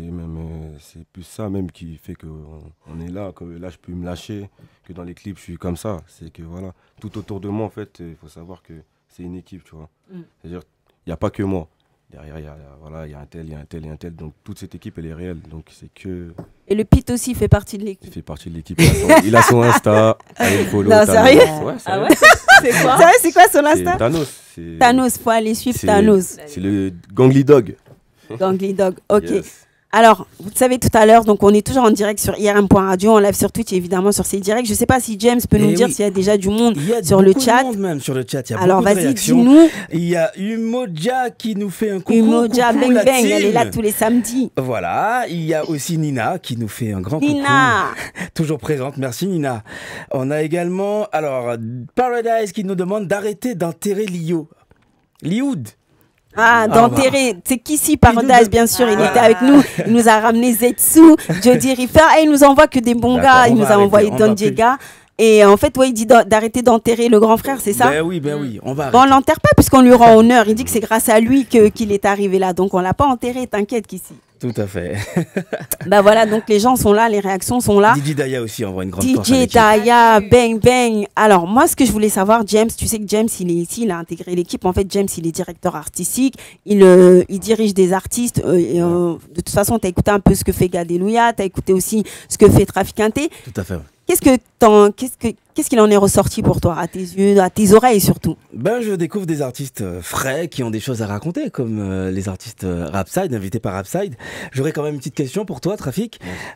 S4: C'est plus ça même qui fait qu'on est là, que là je peux me lâcher, que dans les clips je suis comme ça. C'est que voilà, tout autour de moi en fait, il faut savoir que c'est une équipe, tu vois. C'est-à-dire, il n'y a pas que moi. Derrière, il y a un tel, il y a un tel, il y a un tel. Donc toute cette équipe, elle est réelle. Donc c'est que...
S1: Et le Pit aussi fait partie de l'équipe.
S4: Il fait partie de l'équipe. Il a son Insta, allez le follow.
S1: Non, sérieux?
S4: Ouais,
S1: ah ouais? C'est quoi? Sérieux, c'est quoi son Insta?
S4: Thanos.
S1: Thanos, faut aller suivre Thanos.
S4: C'est le Gangly Dog.
S1: Gangly Dog, ok.
S4: Yes.
S1: Alors, vous le savez tout à l'heure, donc on est toujours en direct sur IRM.radio, en live sur Twitch et évidemment sur ces directs. Je ne sais pas si James peut nous dire s'il y a déjà du monde sur le chat.
S3: Il y a beaucoup de monde même sur le chat. Il y a
S1: alors
S3: beaucoup de
S1: vas-y,
S3: réactions.
S1: dis-nous.
S3: Il y a Umoja qui nous fait un coucou.
S1: Umoja,
S3: coucou,
S1: bang bang, elle est là tous les samedis.
S3: Voilà, il y a aussi Nina qui nous fait un grand
S1: Nina.
S3: coucou. Toujours présente, merci Nina. On a également, alors, Paradise qui nous demande d'arrêter d'enterrer Lioud.
S1: Ah, d'enterrer. C'est Kissy Paradise, bien sûr. Il était avec nous. Il nous a ramené Zetsu, Jody Riffer. Et il nous envoie que des bons gars. Il nous a envoyé Don Diega. Et en fait, ouais, il dit d'arrêter d'enterrer le grand frère, c'est ça?
S3: Ben oui, on va arrêter.
S1: Bon, on l'enterre pas puisqu'on lui rend honneur. Il dit que c'est grâce à lui qu'il est arrivé là. Donc, on l'a pas enterré, t'inquiète, Kissy.
S3: Tout à fait.
S1: Bah voilà, donc les gens sont là, les réactions sont là.
S3: DJ Daya aussi envoie une grande force.
S1: DJ Daya, bang bang. Alors moi, ce que je voulais savoir, James, tu sais que James, il est ici, il a intégré l'équipe. En fait, James, il est directeur artistique, il dirige des artistes. De toute façon, tu as écouté un peu ce que fait Gadelouia, tu as écouté aussi ce que fait Traficanté.
S3: Tout à fait.
S1: Qu'est-ce qu'il en est ressorti pour toi, à tes yeux, à tes oreilles surtout?
S3: Ben, je découvre des artistes frais qui ont des choses à raconter, comme les artistes Rapside, invités par Rapside. J'aurais quand même une petite question pour toi, Trafic.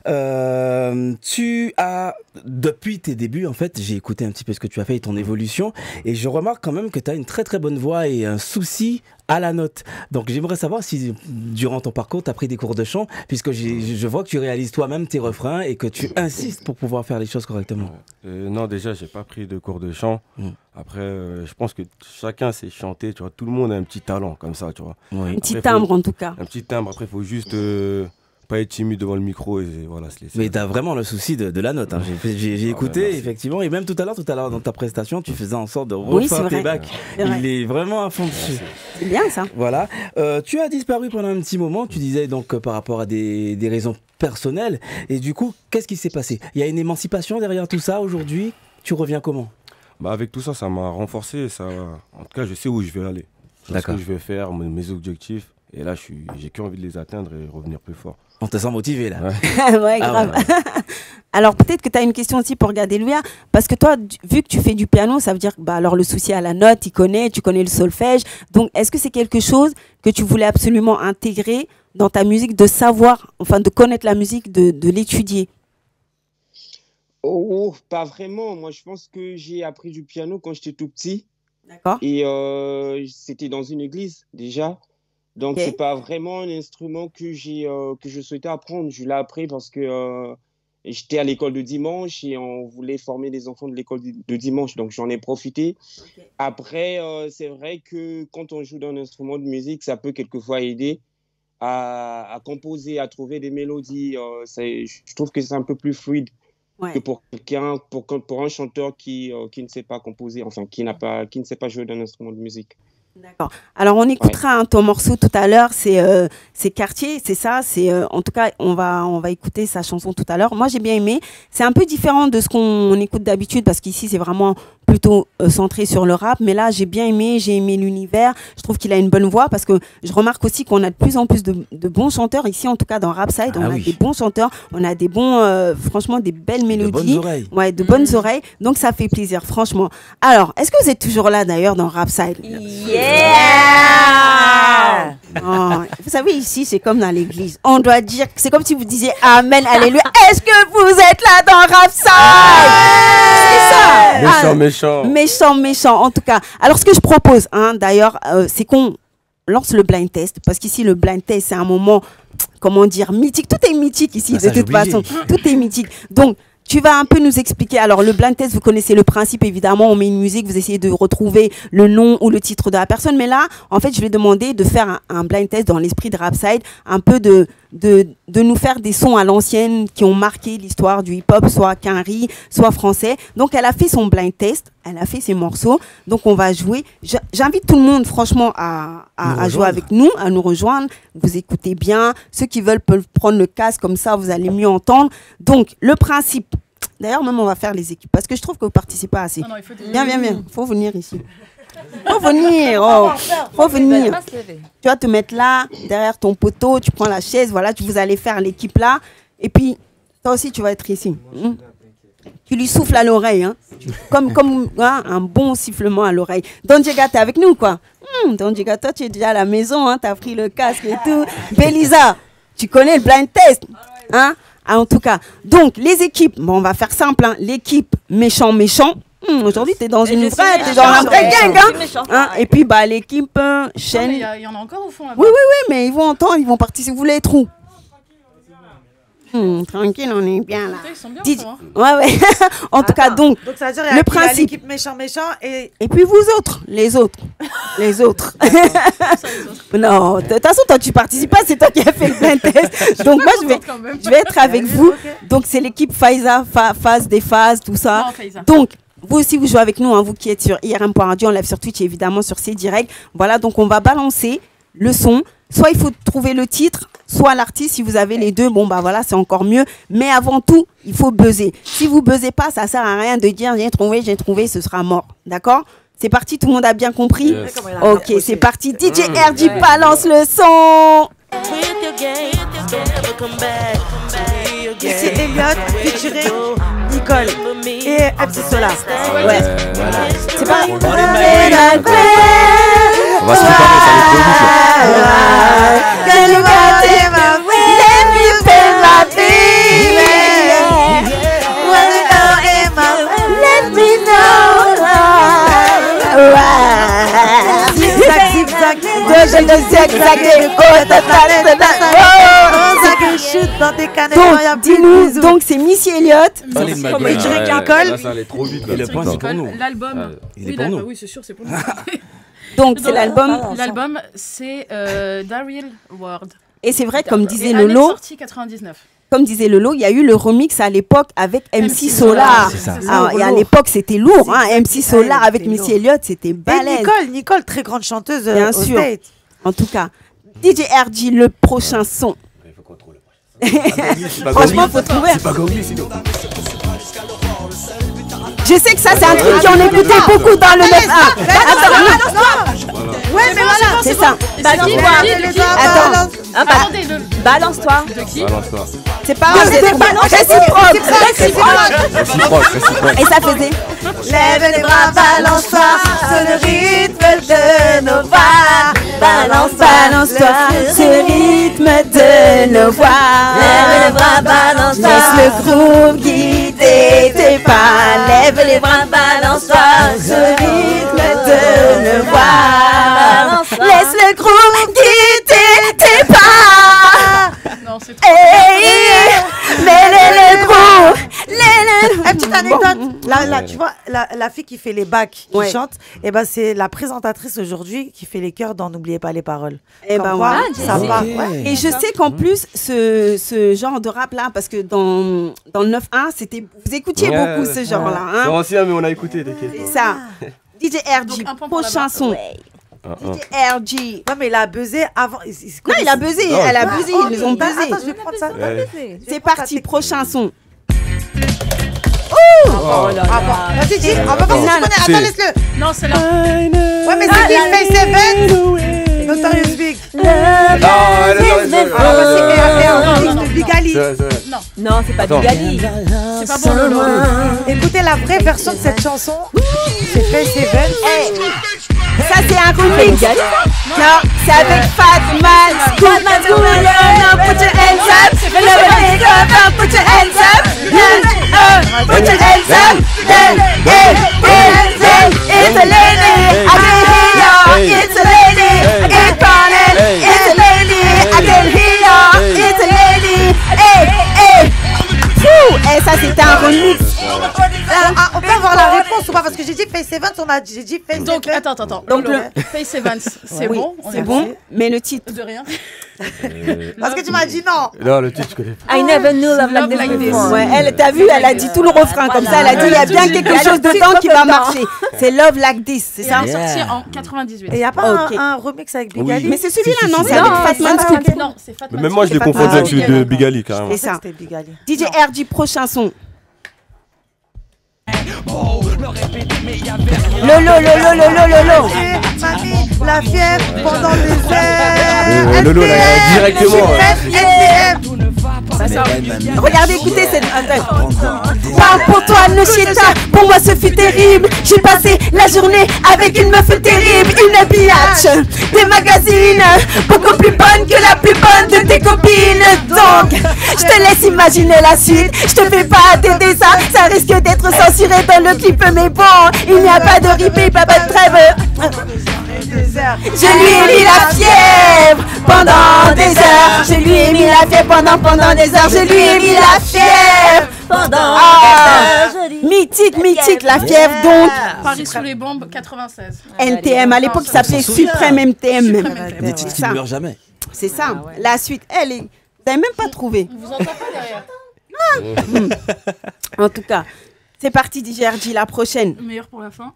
S3: Tu as, depuis tes débuts, en fait, j'ai écouté un petit peu ce que tu as fait et ton évolution, et je remarque quand même que tu as une très très bonne voix et un souci à la note. Donc j'aimerais savoir si durant ton parcours tu as pris des cours de chant, puisque je vois que tu réalises toi-même tes refrains et que tu insistes pour pouvoir faire les choses correctement.
S4: Non, déjà j'ai pas pris de cours de chant. Après je pense que chacun sait chanter, tu vois, tout le monde a un petit talent comme ça, tu vois.
S1: Oui. Un petit timbre en tout cas.
S4: Un petit timbre, après il faut juste pas être timide devant le micro et voilà, se laisser.
S3: Mais t'as vraiment le souci de la note, hein. J'ai écouté effectivement, et même tout à l'heure dans ta prestation tu faisais en sorte de refaire tes bacs. Il est vraiment à fond dessus.
S1: C'est bien ça.
S3: Voilà. Tu as disparu pendant un petit moment, tu disais donc par rapport à des raisons personnelles, et du coup qu'est-ce qui s'est passé? Il y a une émancipation derrière tout ça aujourd'hui? Tu reviens comment?
S4: Bah avec tout ça, ça m'a renforcé, ça. En tout cas je sais où je vais aller, je sais ce que je vais faire, mes objectifs, et là j'ai qu'envie de les atteindre et revenir plus fort.
S3: On te sent motivé là.
S1: Ouais, grave. Ouais. Alors peut-être que tu as une question aussi pour Gadelouia, parce que toi, vu que tu fais du piano, ça veut dire que alors le souci à la note, tu connais le solfège. Donc est-ce que c'est quelque chose que tu voulais absolument intégrer dans ta musique, de savoir, enfin de connaître la musique, de l'étudier?
S5: Oh, pas vraiment. Moi, je pense que j'ai appris du piano quand j'étais tout petit.
S1: D'accord.
S5: Et c'était dans une église déjà. Donc, c'est pas vraiment un instrument que je souhaitais apprendre. Je l'ai appris parce que j'étais à l'école de dimanche et on voulait former les enfants de l'école de dimanche. Donc, j'en ai profité. Après, c'est vrai que quand on joue d'un instrument de musique, ça peut quelquefois aider. à composer, à trouver des mélodies. Je trouve que c'est un peu plus fluide que pour un chanteur qui ne sait pas composer, enfin qui ne sait pas jouer d'un instrument de musique.
S1: D'accord. Alors on écoutera ton morceau tout à l'heure, c'est Quartier, c'est ça, en tout cas on va écouter sa chanson tout à l'heure. Moi j'ai bien aimé, c'est un peu différent de ce qu'on écoute d'habitude parce qu'ici c'est vraiment plutôt centré sur le rap, mais là j'ai aimé l'univers, je trouve qu'il a une bonne voix parce que je remarque aussi qu'on a de plus en plus de bons chanteurs ici, en tout cas dans Rapside, on a des bons chanteurs, on a des bons, franchement des belles mélodies. De bonnes oreilles. Ouais, de bonnes oreilles, donc ça fait plaisir franchement. Alors, est-ce que vous êtes toujours là d'ailleurs dans Rapside? Oh, vous savez, ici, c'est comme dans l'église. On doit dire, c'est comme si vous disiez Amen, Alléluia. Est-ce que vous êtes là dans Rapside? C'est ça. Méchant, en tout cas. Alors, ce que je propose, d'ailleurs, c'est qu'on lance le blind test. Parce qu'ici, le blind test, c'est un moment, comment dire, mythique. Tout est mythique ici, de toute façon. Tout est mythique. Donc, tu vas un peu nous expliquer. Alors, le blind test, vous connaissez le principe, évidemment. On met une musique, vous essayez de retrouver le nom ou le titre de la personne. Mais là, en fait, je vais demander de faire un blind test dans l'esprit de Rapside, un peu de nous faire des sons à l'ancienne qui ont marqué l'histoire du hip-hop, soit Quinry, soit français. Donc, elle a fait son blind test, elle a fait ses morceaux. Donc, on va jouer. J'invite tout le monde, franchement, à jouer avec nous, à nous rejoindre. Vous écoutez bien. Ceux qui veulent peuvent prendre le casque, comme ça, vous allez mieux entendre. Donc, le principe. D'ailleurs, même, on va faire les équipes. Parce que je trouve que vous ne participez pas assez. Non, il faut viens. Il faut venir ici. Faut venir. Tu vas te mettre là, derrière ton poteau, tu prends la chaise, voilà, vous allez faire l'équipe là. Et puis, toi aussi, tu vas être ici. Tu lui souffles à l'oreille, comme un bon sifflement à l'oreille. Don Diega, t'es avec nous, quoi. Don Diega, toi, tu es déjà à la maison, t'as pris le casque et tout. Belisa, tu connais le blind test, en tout cas. Donc, les équipes, on va faire simple, l'équipe méchant. Aujourd'hui, t'es dans une vraie, t'es dans un vrai gang, et puis, l'équipe chaîne.
S6: Il y en a encore au fond là-bas.
S1: Oui, mais ils vont entendre, ils vont participer. Vous voulez être où? Tranquille, on est bien là.
S6: Ils sont bien,
S1: ouais. En tout cas, donc
S2: ça veut dire
S1: le principe.
S2: L'équipe méchant et
S1: puis vous autres, les autres. Non, de toute façon, toi tu participes pas, c'est toi qui as fait le blind test. Donc moi je vais être avec vous. Donc c'est l'équipe Faiza, phase des phases, tout ça. Donc vous aussi vous jouez avec nous, vous qui êtes sur IRM.radio, on live sur Twitch et évidemment sur C-Direct. Voilà, donc on va balancer le son. Soit il faut trouver le titre, soit l'artiste. Si vous avez les deux, voilà, c'est encore mieux. Mais avant tout, il faut buzzer. Si vous buzzez pas, ça sert à rien de dire j'ai trouvé, ce sera mort. D'accord? C'est parti, tout le monde a bien compris? Yes. Ok, c'est parti. DJ RG balance le son.
S2: Ici Elliot, featuring Nicole et MC Solar.
S3: Ouais.
S1: C'est pas.
S3: On va se préparer, ça va être trop vite
S1: donc c'est Missy Elliott.
S3: Et le point c'est pour nous.
S6: L'album.
S3: Il est pour nous.
S6: Oui, c'est sûr, c'est pour nous.
S1: Donc c'est l'album.
S6: L'album c'est Daryl Ward.
S1: Et c'est vrai, comme disait Lolo.
S6: Sorti 99.
S1: Comme disait Lolo, il y a eu le remix à l'époque avec MC Solar. Et à l'époque, c'était lourd. MC Solar avec Missy Elliott, c'était balèze.
S2: Et Nicole, très grande chanteuse.
S1: Bien sûr. En tout cas, DJ RG, le prochain son.
S3: Il faut qu'on trouve le prochain.
S1: Franchement, il faut trouver.
S3: C'est pas Gogli, sinon.
S1: Je sais que ça, c'est un truc qu'on écoutait beaucoup dans le 9-1.
S2: Ouais, mais voilà,
S1: c'est ça.
S6: Attends.
S7: Balance-toi.
S6: De qui?
S3: Balance-toi.
S1: C'est pas grave, c'est réciproque.
S3: Réciproque.
S1: Et ça faisait.
S2: Lève les bras, balance-toi sur le rythme de nos voix.
S1: Balance-toi sur le rythme de nos voix.
S7: Lève les bras, balance-toi.
S1: Laisse le groove guider tes pas. Lève les bras, balance-toi sur le rythme de nos voix. Laisse le groove guider tes pas.
S6: Non, c'est trop.
S1: Mais le groove.
S2: Petite anecdote. tu vois, la fille qui fait les bacs, qui chante, et ben c'est la présentatrice aujourd'hui qui fait les chœurs dans N'oubliez pas les paroles.
S1: Et ben voilà,
S2: ça part.
S1: Et je sais qu'en plus, ce genre de rap-là, parce que dans le 9-1, vous écoutiez beaucoup ce genre-là. Hein.
S4: C'est ancien, mais on a écouté, t'inquiète.
S1: C'est ça. DJ RG, prochain son. DJ RG.
S2: Non, mais il a buzzé avant.
S1: Non, il a buzzé. Elle a buzzé. Ils ont buzzé.
S2: Attends, je vais prendre ça.
S1: C'est parti, prochain son.
S2: Vas-y, dis. On va voir si tu connais. Attends, laisse-le.
S6: Non, c'est là.
S2: Ouais, mais c'est qui Face Seven? Notorious Big.
S4: Non,
S2: C'est Big Ali.
S7: Non, c'est pas Bigali.
S6: C'est pas bon, Lolo.
S2: Écoutez la vraie version de cette chanson. C'est Face Seven.
S1: Ça, c'est un remix. Non, c'est avec Fatman. Put your hands up. Put your hands up. Put your hands up. Put your hands up. It's a lady. I can hear you. It's a lady. It's calling. It's a lady. I can hear you. It's a lady. Hey, hey. Et ça, c'était un remix.
S2: On peut avoir la réponse ou pas? Parce que j'ai dit Face Evans, j'ai dit Face Evans.
S6: Donc, attends.
S1: Donc,
S6: Face Evans, c'est bon.
S1: C'est bon, mais le titre.
S6: De rien.
S2: Parce que tu m'as dit non.
S4: Non, le titre, je connais pas.
S7: I never knew love like this before.
S1: Ouais, elle, t'as vu, elle a dit tout le refrain comme ça. Elle a dit, il y a bien quelque chose dedans qui va marcher. C'est Love Like This, c'est ça?
S6: Il est sorti en 98.
S2: Et il n'y a pas un remix avec Big Ali?
S1: Mais c'est celui-là, non? C'est avec Fatman Scoop.
S6: Non, c'est Fatman.
S4: Même moi, je l'ai confondu avec celui de Big Ali, carrément.
S1: C'est ça.
S2: C'était Big Ali.
S1: DJ RG, prochain son. Lolo.
S2: Mamie, la fièvre pendant des heures.
S4: Lolo, là, directement.
S1: Regardez, écoutez cette. Parle pour toi, Nochieta. Pour moi, ce fut terrible. J'ai passé la journée avec une meuf terrible, une biatch des magazines, beaucoup plus bonne que la plus bonne de tes copines. Donc, je te laisse imaginer la suite. Je te fais pas des dessins, ça risque d'être censuré dans le clip, mais bon, il n'y a pas de replay, pas de trêve. Je lui ai mis la fièvre pendant des heures. Je lui ai mis la fièvre pendant des heures. Je lui ai mis la fièvre pendant des heures. Mythique, la fièvre donc.
S6: Paris sous les bombes, 96.
S1: NTM, à l'époque il s'appelait Suprême MTM.
S3: Des titres qui ne meurent jamais.
S1: C'est ça. La suite, vous n'avez même pas trouvé.
S6: On vous entend pas derrière.
S1: En tout cas, c'est parti DJ RG, la prochaine.
S6: Meilleur pour la fin.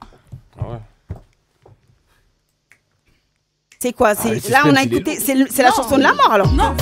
S1: C'est quoi? Là on a écouté, c'est la chanson de la mort alors?
S6: Non.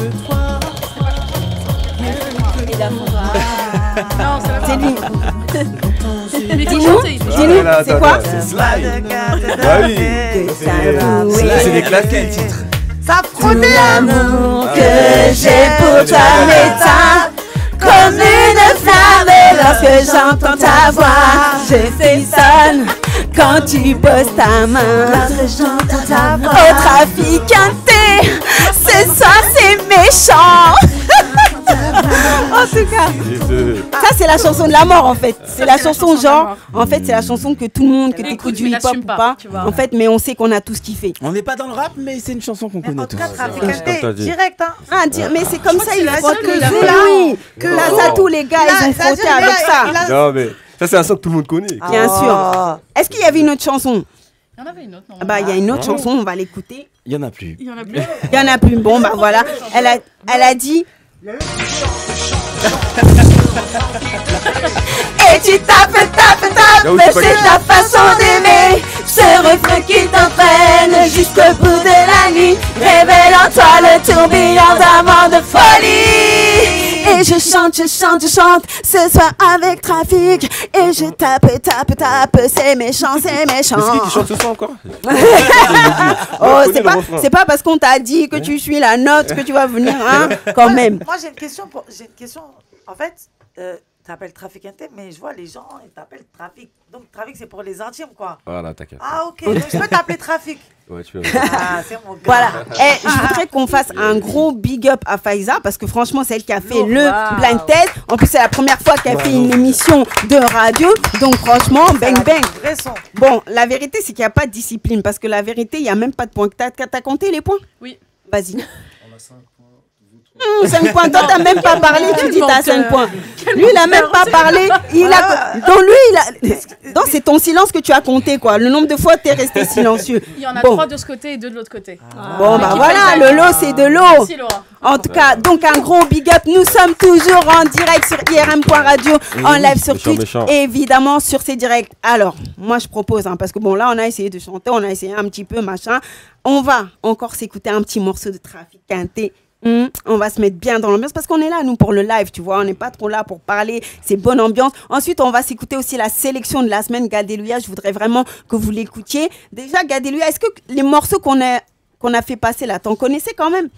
S6: Non,
S1: c'est lui.
S6: Dis-nous,
S1: c'est quoi?
S4: Bah oui. C'est des claquettes, le titre.
S2: Ça frottait
S1: l'amour que j'ai pour toi m'éteint comme une flamme. Et lorsque j'entends ta voix, je frissonne quand tu poses ta main. Lorsque j'entends ta voix, au trafiquanté, ce soir c'est méchant. En tout cas, ça c'est la chanson de la mort en fait. C'est la chanson genre, en fait c'est la chanson que tout le monde, que t'écoutes du hip-hop ou pas, en fait, mais on sait qu'on a tous kiffé.
S3: On n'est pas dans le rap, mais c'est une chanson qu'on connaît tous.
S2: Direct, hein.
S1: Ah, mais c'est comme ça, il faut que ça, tous les gars, ils ont frotté avec ça.
S4: Non, mais ça, c'est un son que tout le monde connaît.
S1: Bien sûr. Est-ce qu'il y avait une autre chanson?
S6: Il y en avait une autre, non?
S1: Bah, il y a une autre chanson, on va l'écouter.
S3: Il y en a plus.
S6: Il y en a plus.
S1: Il y en a plus. Bon, bah voilà. Elle a dit. Et tu tapes, c'est ta façon d'aimer. Ce refrain qui t'entraîne jusqu'au bout de la nuit. Révèle en toi le tourbillon d'amour de folie. Et je chante ce soir avec trafic. Et je tape, c'est méchant.
S4: C'est qui chante ce soir encore?
S1: Oh, c'est pas parce qu'on t'a dit que tu suis la note que tu vas venir, hein, quand même.
S2: Moi, j'ai une question. En fait, t'appelles trafic intime, mais je vois les gens, ils t'appellent trafic. Donc, trafic, c'est pour les intimes, quoi.
S4: Voilà, t'inquiète.
S2: Ah, ok. Donc, je peux t'appeler trafic.
S4: Ouais, tu peux.
S2: Ah, c'est mon gars.
S1: Voilà. Et je voudrais qu'on fasse un gros big up à Faiza parce que franchement, c'est elle qui a fait le blind test. En plus, c'est la première fois qu'elle fait une émission de radio. Donc, franchement, bang bang. Bon, la vérité, c'est qu'il n'y a pas de discipline parce que la vérité, il n'y a même pas de points. T'as compté les points?
S6: Oui.
S1: Vas-y.
S8: On a 5 points.
S1: 5 points. Toi, t'as même pas parlé, tu dis t'as 5 points. Lui, il a même pas parlé. Donc, c'est ton silence que tu as compté, quoi. Le nombre de fois t'es resté silencieux.
S6: Il y en a 3 de ce côté et 2 de l'autre côté.
S1: Bon, bah voilà, le lot, c'est de l'eau.
S6: Merci, Laura.
S1: En tout cas, donc un gros big up. Nous sommes toujours en direct sur IRM.radio, en live sur Twitch, et évidemment sur ces directs. Alors, moi, je propose, parce que bon, là, on a essayé de chanter, on a essayé un petit peu, machin. On va encore s'écouter un petit morceau de Trafic Quinté. On va se mettre bien dans l'ambiance parce qu'on est là, nous, pour le live, tu vois. On n'est pas trop là pour parler. C'est bonne ambiance. Ensuite, on va s'écouter aussi la sélection de la semaine, Gadeluya. Je voudrais vraiment que vous l'écoutiez. Déjà, Gadeluya, est-ce que les morceaux qu'on a fait passer là, t'en connaissais quand même?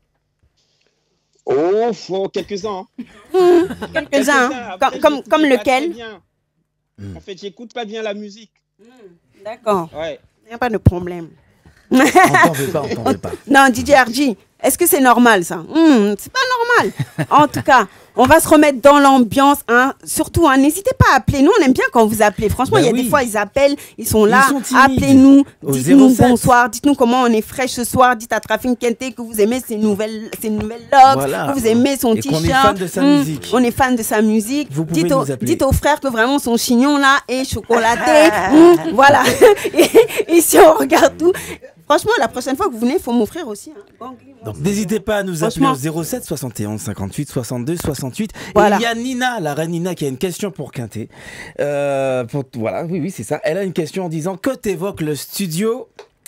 S5: Oh, quelques-uns.
S1: Quelques-uns. Comme lequel?
S5: En fait, j'écoute pas bien la musique.
S1: D'accord.
S5: Ouais.
S1: Il n'y a pas de problème.
S3: On t'en veut pas.
S1: Non, DJ RG, est-ce que c'est normal ça? C'est pas normal. En tout cas, on va se remettre dans l'ambiance. Surtout, n'hésitez pas à appeler. Nous, on aime bien quand vous appelez. Franchement, il y a des fois, ils appellent, ils sont là. Appelez-nous, dites-nous bonsoir, dites-nous comment on est fraîche ce soir. Dites à Trafic Quinté que vous aimez ses nouvelles locks, que vous aimez son t-shirt.
S3: On est fan de sa musique.
S1: On est fan de sa musique.
S3: Vous pouvez nous appeler.
S1: Dites aux frères que vraiment son chignon là est chocolaté. Voilà. Et si on regarde tout. Franchement, la prochaine fois que vous venez, il faut m'offrir aussi.
S3: Donc, n'hésitez pas à nous appeler au 07 71 58 62 68.
S1: Voilà.
S3: Et il y a Nina, la reine Nina, qui a une question pour Quinté. Voilà, oui, c'est ça. Elle a une question en disant que t'évoques le studio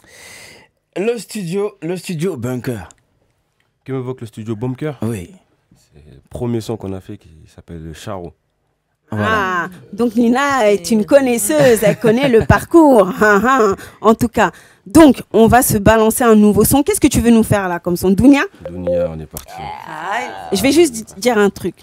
S3: Bunker.
S4: Que m'évoque le studio Bunker?
S3: Oui.
S4: C'est le premier son qu'on a fait qui s'appelle le Charo.
S1: Voilà. Donc Nina est une connaisseuse, elle connaît le parcours. En tout cas, donc on va se balancer un nouveau son. Qu'est-ce que tu veux nous faire là comme son? Dounia,
S4: on est parti.
S1: Je vais juste dire un truc.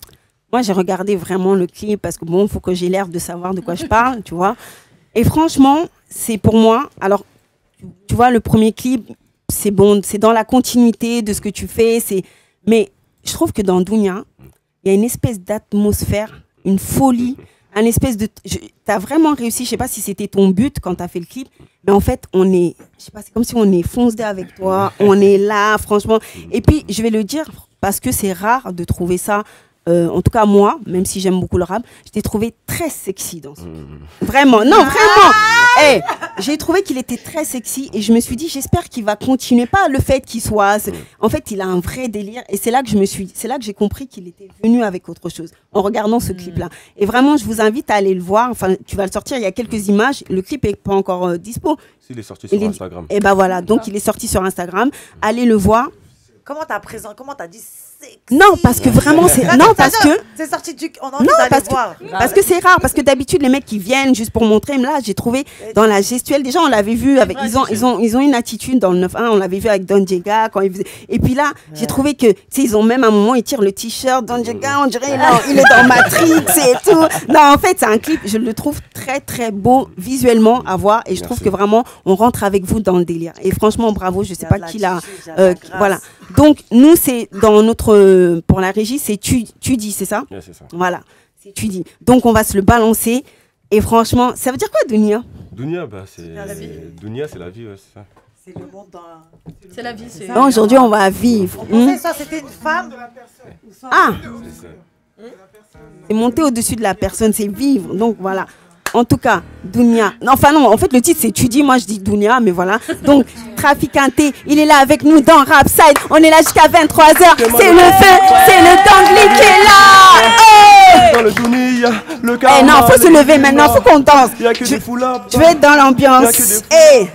S1: Moi j'ai regardé vraiment le clip parce que bon, il faut que j'ai l'air de savoir de quoi je parle, tu vois. Et franchement, c'est pour moi, alors tu vois, le premier clip, c'est bon, c'est dans la continuité de ce que tu fais, mais je trouve que dans Dounia, il y a une espèce d'atmosphère, une folie, un espèce de... T'as vraiment réussi, je sais pas si c'était ton but quand t'as fait le clip, mais en fait, je sais pas, c'est comme si on est foncé avec toi, on est là, franchement. Et puis, je vais le dire, parce que c'est rare de trouver ça, en tout cas moi, même si j'aime beaucoup le rap, je t'ai trouvé très sexy dans ce clip. Vraiment, non, vraiment. J'ai trouvé qu'il était très sexy et je me suis dit, j'espère qu'il va continuer, pas le fait qu'il soit... En fait, il a un vrai délire et c'est là que j'ai compris qu'il était venu avec autre chose en regardant ce clip-là. Et vraiment, je vous invite à aller le voir. Enfin, tu vas le sortir, il y a quelques images. Le clip n'est pas encore dispo.
S4: Il est sorti sur Instagram.
S1: Et ben voilà, donc il est sorti sur Instagram. Allez le voir.
S2: Comment t'as dit sexy?
S1: Non, parce que vraiment, c'est... Non, parce que...
S2: C'est sorti du... On a envie d'aller voir.
S1: Parce que c'est rare, parce que d'habitude, les mecs qui viennent juste pour montrer, mais là, j'ai trouvé dans la gestuelle, déjà, on l'avait vu avec... Ils ont une attitude dans le 9-1, on l'avait vu avec Don Jega quand il faisait... Et puis là, j'ai trouvé que, tu sais, ils ont même à un moment, ils tirent le t-shirt, Don Jega, on dirait, il est dans Matrix et tout. Non, en fait, c'est un clip, je le trouve très, très beau visuellement à voir, et je trouve que vraiment, on rentre avec vous dans le délire. Et franchement, bravo, je sais pas qui l'a... Voilà. Donc, nous, c'est dans notre... pour la régie, c'est tu dis, c'est ça?
S4: Oui, c'est ça.
S1: Voilà, c'est tu dis. Donc, on va se le balancer. Et franchement, ça veut dire quoi, Dounia?
S4: Dounia, c'est la vie, ouais, c'est ça.
S2: C'est le monde dans...
S6: C'est la vie, c'est...
S1: Non, aujourd'hui, on va vivre.
S2: On pensait que ça, c'était une femme.
S1: Ah, c'est monter au-dessus de la personne, c'est vivre. Donc, voilà. En tout cas, Dounia. Enfin non, en fait le titre c'est Tu dis, moi je dis Dounia, mais voilà. Donc Trafic Quinté, il est là avec nous dans Rapside. On est là jusqu'à 23h. C'est le feu, c'est le Dangli qui est là.
S4: Dans le Dounia, le
S1: Eh non, faut se lever maintenant, faut qu'on danse. Je vais être dans l'ambiance.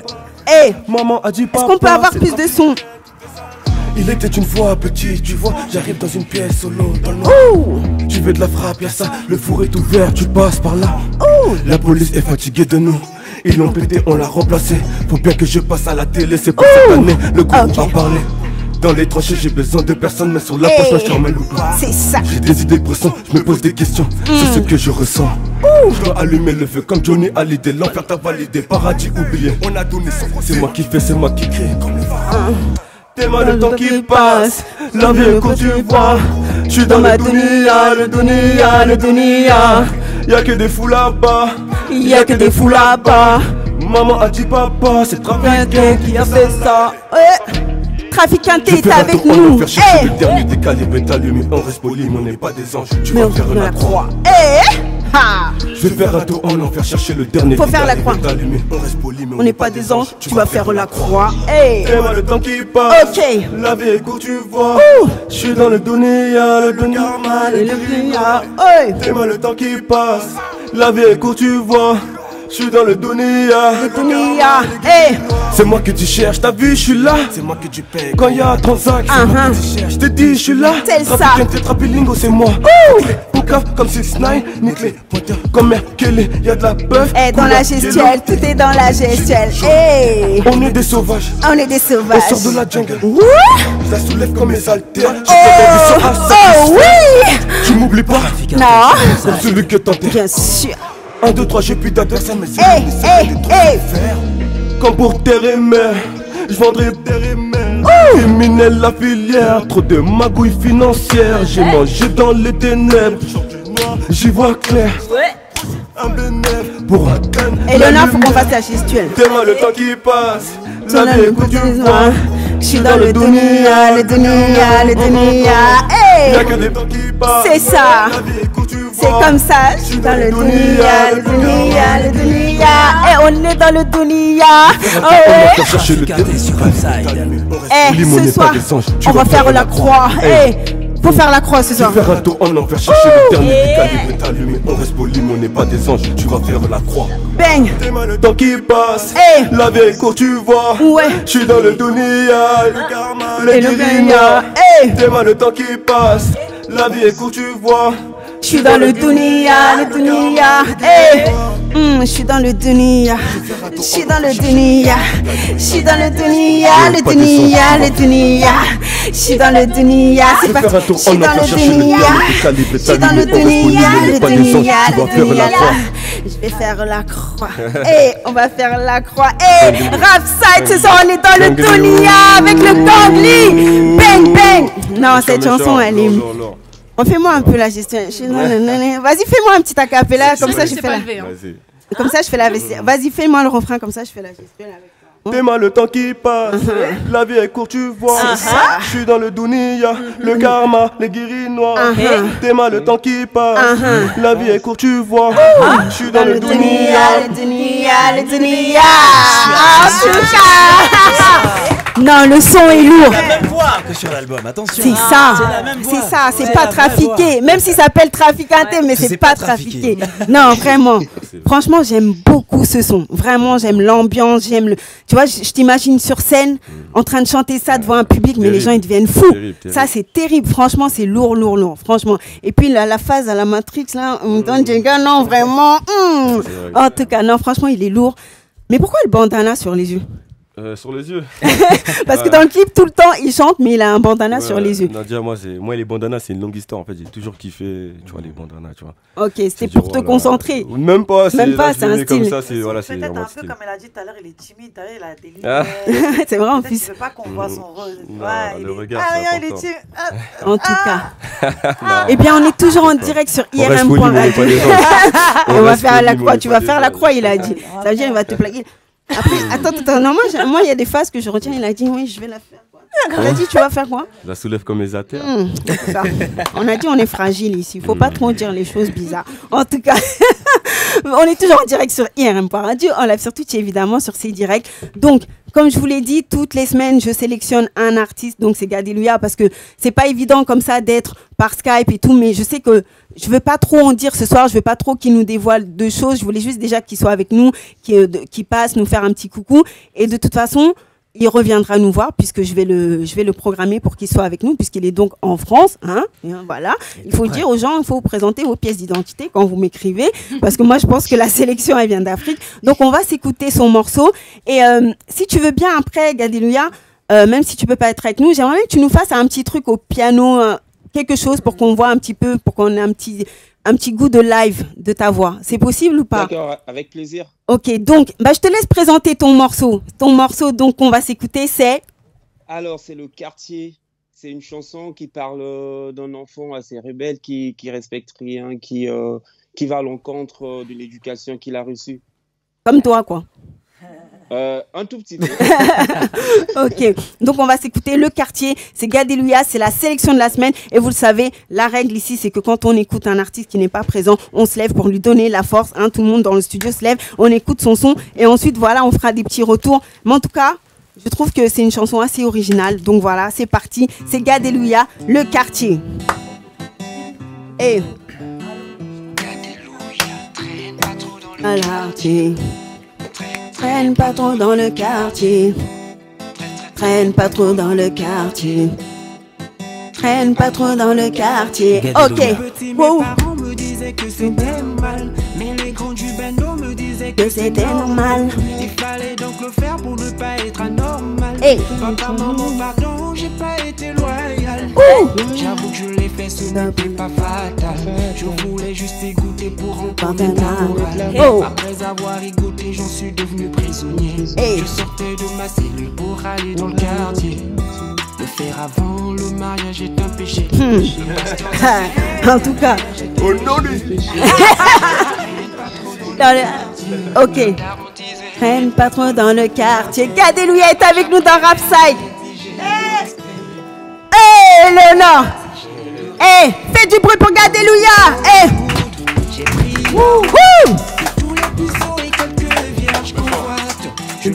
S4: Maman a dit
S1: est-ce qu'on peut avoir plus de son?
S4: Il était une fois petit, tu vois, j'arrive dans une pièce solo dans le noir. Tu veux de la frappe, y'a ça, le four est ouvert, tu passes par là. La police est fatiguée de nous, ils l'ont pété, on l'a remplacé. Faut bien que je passe à la télé, c'est pour cette année, le groupe a parlé. Dans les tranchées, j'ai besoin de personne, mais sur la poche, je ferme le loup.
S1: C'est ça.
S4: J'ai des idées pressantes, je me pose des questions, c'est ce que je ressens. Je dois allumer le feu comme Johnny Hallyday, l'enfer t'a validé, paradis oublié. On a donné son c'est moi qui fais, c'est moi qui crée comme le vent. Tellement le temps qui passe, la vie quand tu vois. Je suis dans le Dounia, le Dounia. Y'a que des fous là-bas,
S1: y'a que des fous là-bas.
S4: Maman a dit papa, c'est Trafic
S1: qui a fait ça. Trafiquante
S4: Je
S1: est
S4: fais un
S1: avec
S4: tour en
S1: nous.
S4: enfer, chercher
S1: Eh,
S4: le dernier des calibres allumés. On reste poli, mais on n'est pas des anges. Tu
S1: mais
S4: vas
S1: on
S4: faire la croix.
S1: Eh, ha.
S4: Je vais faire un tour en enfer, chercher le dernier
S1: Faut
S4: des
S1: faire la
S4: calibres
S1: croix.
S4: allumés. On reste poli, mais
S1: On n'est pas des anges, tu vas faire la croix. Eh,
S4: Et moi le temps qui passe,
S1: ok.
S4: la vie est courte, tu vois. Je suis dans le dunia, le karma,
S1: Et
S4: le
S1: le
S4: dunia.
S1: Oi,
S4: Et moi le temps qui passe, la vie est courte, tu vois. Je suis dans le dunia.
S1: dunia. Eh,
S4: C'est moi que tu cherches, t'as vu, je suis là. C'est moi que tu payes quand y a un transac. C'est moi que tu cherches, je te dis, je suis là.
S1: C'est ça.
S4: Trafiquante, trapilingo, c'est moi. Poucave comme 6ix9ine, nique les pointeurs comme Merkelé. Y'a de la bœuf.
S1: eh, dans la gestuelle, tout est dans la gestuelle. Eh,
S4: On est des sauvages.
S1: on est des sauvages.
S4: On sort de la jungle.
S1: Ouh.
S4: Je la soulève comme mes haltères. Je
S1: Oh,
S4: fais des
S1: oh oui.
S4: Tu m'oublies pas.
S1: Non,
S4: Comme celui que t'enterres.
S1: bien sûr.
S4: 1, 2, 3, j'ai plus d'adversaire, mais c'est
S1: Eh,
S4: des
S1: eh,
S4: trucs
S1: eh.
S4: à faire. Comme pour terre et mer, je vendrai terre et mer. Criminel la filière, trop de magouilles financières. J'ai mangé dans les ténèbres, j'y vois clair. Un bénéfice pour un gun.
S1: Et Léonard, faut qu'on fasse la gestuelle.
S4: Tellement le temps qui passe,
S1: Dans
S4: la vie
S1: le
S4: écoute, tu
S1: dunia.
S4: vois.
S1: Je suis dans le dunia, le dunia, le dunia.
S4: Y'a
S1: Eh,
S4: que des temps qui passent.
S1: c'est ça.
S4: La vie écoute, tu
S1: C'est
S4: vois.
S1: comme ça, je suis dans le dunia, le dunia, le dunia. Eh, on est dans le dunia. Oh, ouais.
S4: Chercher le
S3: Trafiquante sur Upside.
S1: Eh, ce soir, on va faire la croix. Eh, faut faire la croix ce soir.
S4: Faire un tour en enfer, chercher le dernier des calibres est allumé. On reste poli, mais on n'est pas des anges. Tu vas faire la croix.
S1: Bang.
S4: T'aimes le temps qui passe.
S1: Eh.
S4: La vie est courte, tu vois.
S1: Ouais.
S4: Je suis dans le dunia, le karma,
S1: Et
S4: le
S1: le
S4: guérina.
S1: Eh.
S4: T'aimes le temps qui passe. La vie est courte, tu vois.
S1: Je suis dans le dunia, le dunia. Eh, je suis dans le dunia. Je suis dans le dunia. Je suis dans le dunia, le dunia, le dunia. Je suis dans le dunia. C'est pas.
S4: Faire un
S1: Je
S4: tour
S1: suis
S4: en
S1: dans
S4: enfer,
S1: le
S4: chercher le
S1: dunia.
S4: dernier des calibres
S1: Je
S4: est
S1: suis dans le
S4: allumé. On reste poli,
S1: dunia,
S4: mais on
S1: le
S4: n'est pas des anges.
S1: dunia,
S4: Tu vas
S1: le
S4: faire la
S1: dunia.
S4: croix.
S1: Je vais faire la croix. Eh, on va faire la croix. Eh, Rapside, ce soir on est dans le dunia avec le gangli. Bang, bang. Non, cette chanson, elle est. Refais-moi un peu la gestion. Vas-y, fais-moi un petit acapella, comme ça je fais la. Comme ça je fais la vaisselle. Vas-y, fais-moi le refrain, comme ça je fais la gestuelle avec toi.
S4: T'aimes le temps qui passe, la vie est courte, tu vois. Je suis dans le dunia, le karma, les guérinois. T'aimes le temps qui passe, la vie est courte, tu vois. Je suis dans le dunia.
S1: le dunia, le dunia. En tout cas. Non, le son est lourd.
S3: La même voix que sur l'album, attention.
S1: C'est ça,
S3: la même voix.
S1: c'est ça, c'est
S3: C'est
S1: pas
S3: la même
S1: trafiqué. Même si ça s'appelle trafiquante, mais c'est pas trafiqué. Non, vraiment. Franchement, j'aime beaucoup ce son. Vraiment, j'aime l'ambiance, j'aime le. Tu vois, je t'imagine sur scène en train de chanter ça devant un public, mais les gens ils deviennent fous. Ça, c'est terrible. Franchement, c'est lourd, lourd, lourd. Franchement. Et puis la phase à la Matrix là, non, vraiment. En tout cas, non, franchement, il est lourd. Mais pourquoi le bandana sur les yeux?
S8: Sur les yeux.
S1: Parce que dans le clip, tout le temps, il chante, mais il a un bandana sur les yeux.
S8: Nadia, moi, les bandanas, c'est une longue histoire. En fait, j'ai toujours kiffé, tu vois, les bandanas, tu vois.
S1: Ok, c'était pour te concentrer.
S8: Même pas,
S1: Même pas, c'est un
S8: comme
S1: style.
S8: ça, c'est voilà, c'est
S2: Peut-être
S8: vraiment
S2: un peu
S8: style.
S2: comme elle a dit tout à l'heure, il est timide, t'as vu, il a des
S8: Ah.
S2: lunettes.
S1: C'est vrai en
S2: Peut-être
S1: plus.
S2: qu'il veut pas qu'on voit son rôle.
S8: Non,
S2: Ouais,
S8: le
S2: il est-
S8: regard,
S2: Ah,
S8: c'est
S2: regarde, il est
S8: important.
S2: timide.
S1: En tout cas. Eh bien, on est toujours en direct sur
S8: On reste poli, mais on n'est pas
S1: irm.radio.
S8: des anges.
S1: Et on va
S8: reste
S1: faire
S8: poli,
S1: la
S8: mais on
S1: croix.
S8: n'est
S1: Tu
S8: pas
S1: vas
S8: des
S1: faire la
S8: anges.
S1: croix, il a dit. Ça veut dire, il va te plaquer. Après, attends, non, moi, il y a des phases que je retiens. Il a dit, oui, je vais la faire. Quoi. Il a dit, tu vas faire quoi?
S8: Je la soulève comme les athées.
S1: C'est ça. On a dit, on est fragile ici. Il faut pas trop dire les choses bizarres. En tout cas, on est toujours en direct sur irm.radio. En live sur Twitch, évidemment, sur ces directs. Donc, comme je vous l'ai dit, toutes les semaines, je sélectionne un artiste. Donc, c'est Gadilouia parce que c'est pas évident comme ça d'être par Skype et tout. Mais je sais que je veux pas trop en dire ce soir. Je veux pas trop qu'il nous dévoile de choses. Je voulais juste déjà qu'il soit avec nous, qu'il passe nous faire un petit coucou. Et de toute façon, il reviendra nous voir puisque je vais le programmer pour qu'il soit avec nous puisqu'il est donc en France, hein. Et voilà. Il faut dire aux gens, il faut vous présenter vos pièces d'identité quand vous m'écrivez parce que moi je pense que la sélection elle vient d'Afrique. Donc on va s'écouter son morceau et si tu veux bien après Gadilouia, même si tu peux pas être avec nous, j'aimerais bien que tu nous fasses un petit truc au piano, quelque chose pour qu'on voit un petit peu, pour qu'on ait un petit goût de live de ta voix. C'est possible ou pas?
S5: D'accord, avec plaisir.
S1: Ok, donc je te laisse présenter ton morceau. Ton morceau donc qu'on va s'écouter, c'est...
S5: Alors, c'est Le Quartier. C'est une chanson qui parle d'un enfant assez rebelle qui respecte rien, qui va à l'encontre d'une éducation qu'il a reçue.
S1: Comme toi, quoi.
S5: Un tout petit peu.
S1: Ok, donc on va s'écouter Le Quartier, c'est Gadelouya, c'est la sélection de la semaine et vous le savez, la règle ici c'est que quand on écoute un artiste qui n'est pas présent, on se lève pour lui donner la force, hein, tout le monde dans le studio se lève, on écoute son son et ensuite voilà on fera des petits retours, mais en tout cas je trouve que c'est une chanson assez originale, donc voilà c'est parti, c'est Gadelouya, Le Quartier. Et traîne pas trop dans le quartier. Traîne pas trop dans le quartier. Traîne pas trop dans le quartier. Ok. Wow.
S9: Mes parents me disaient que c'était mal, mais les grands du bando me disaient
S1: Que c'était normal.
S9: Il fallait donc le faire pour ne pas être anormal.
S1: Hey.
S9: Papa, maman, pardon, j'ai pas été loyal. J'avoue que je l'ai fait, ce n'était pas fatal. Je voulais juste écouter pour en connaître la morale.
S1: Oh.
S9: Après avoir écouté, j'en suis devenu prisonnier.
S1: Hey.
S9: Je sortais de ma cellule pour aller dans le quartier. Le faire avant le mariage est un péché.
S1: En tout cas.
S4: Oh non,
S1: Ok. Traîne pas trop dans le quartier. Gadelouya est avec nous dans Rapside. Hey, Léonore. Hey, fais du bruit pour Gadelouya. Hey.
S9: J'ai pris
S1: Wouhou.
S9: tous les puceaux et quelques vierges convoites. Je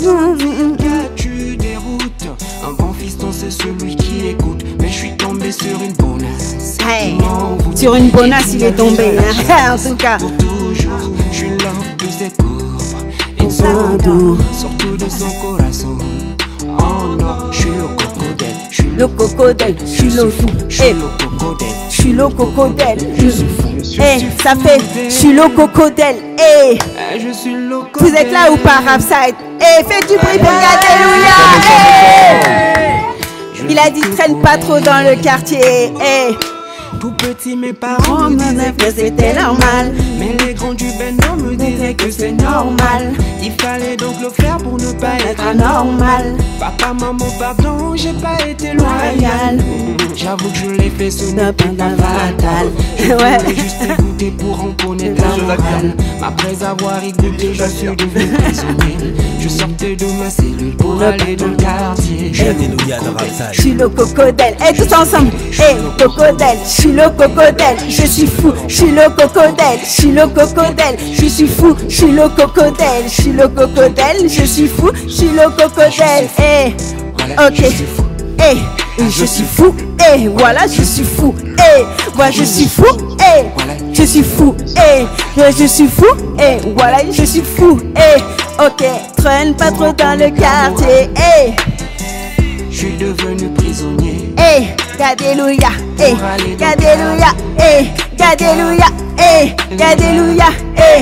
S9: tu déroutes. Un bon fiston c'est celui qui écoute. Mais je suis tombé sur une bonasse.
S1: Hey. Sur une bonasse il est tombé, hein. En tout cas.
S9: Pour toujours, je suis l'homme de ses courbes. Et son dos, surtout de son corazon. Oh non, je suis le cocodèle.
S1: Le cocodèle, je suis le fou. Hey. Je suis le cocodèle. Hey, ça fait, je suis le cocodèle. Hey.
S9: Je suis le
S1: Vous êtes là ou pas, Rapside? Hey, faites du bruit pour Gadelouya. Hey. Il a dit traîne pas trop dans le quartier. Hey.
S9: Tout petit, mes parents me disaient que c'était normal. Mais les grands du bendo me disaient que c'est normal. Il fallait donc le faire pour ne pas être anormal. Papa, maman, pardon, j'ai pas été loyal. J'avoue que je l'ai fait, ce n'est pas fatal. Je voulais juste écouter pour en connaître la morale. Après avoir écouté, je suis devenu prisonnier. Je sortais de ma cellule pour aller dans le quartier.
S1: Je suis le cocodèle. Et tous ensemble. Hey, cocodèle. Je suis le cocodèle. Je suis fou. Je suis le cocodèle. Je suis le cocodèle. Je suis fou. Je suis le cocodèle. Je suis le cocodèle. Je suis fou. Je suis le cocodèle. Hey. Ok. Hey. Je suis fou. Hey. Voilà, je suis fou. Hey. Voilà, je suis fou. Hey. Je suis fou. Hey. Je suis fou. Hey. Voilà, je suis fou. Hey. Ok. Traîne pas trop dans le quartier. Hey.
S9: Je suis devenu prisonnier.
S1: Hey, Gadelouya, hey, Gadelouya, hey, Gadelouya, hey, Gadelouya, hey.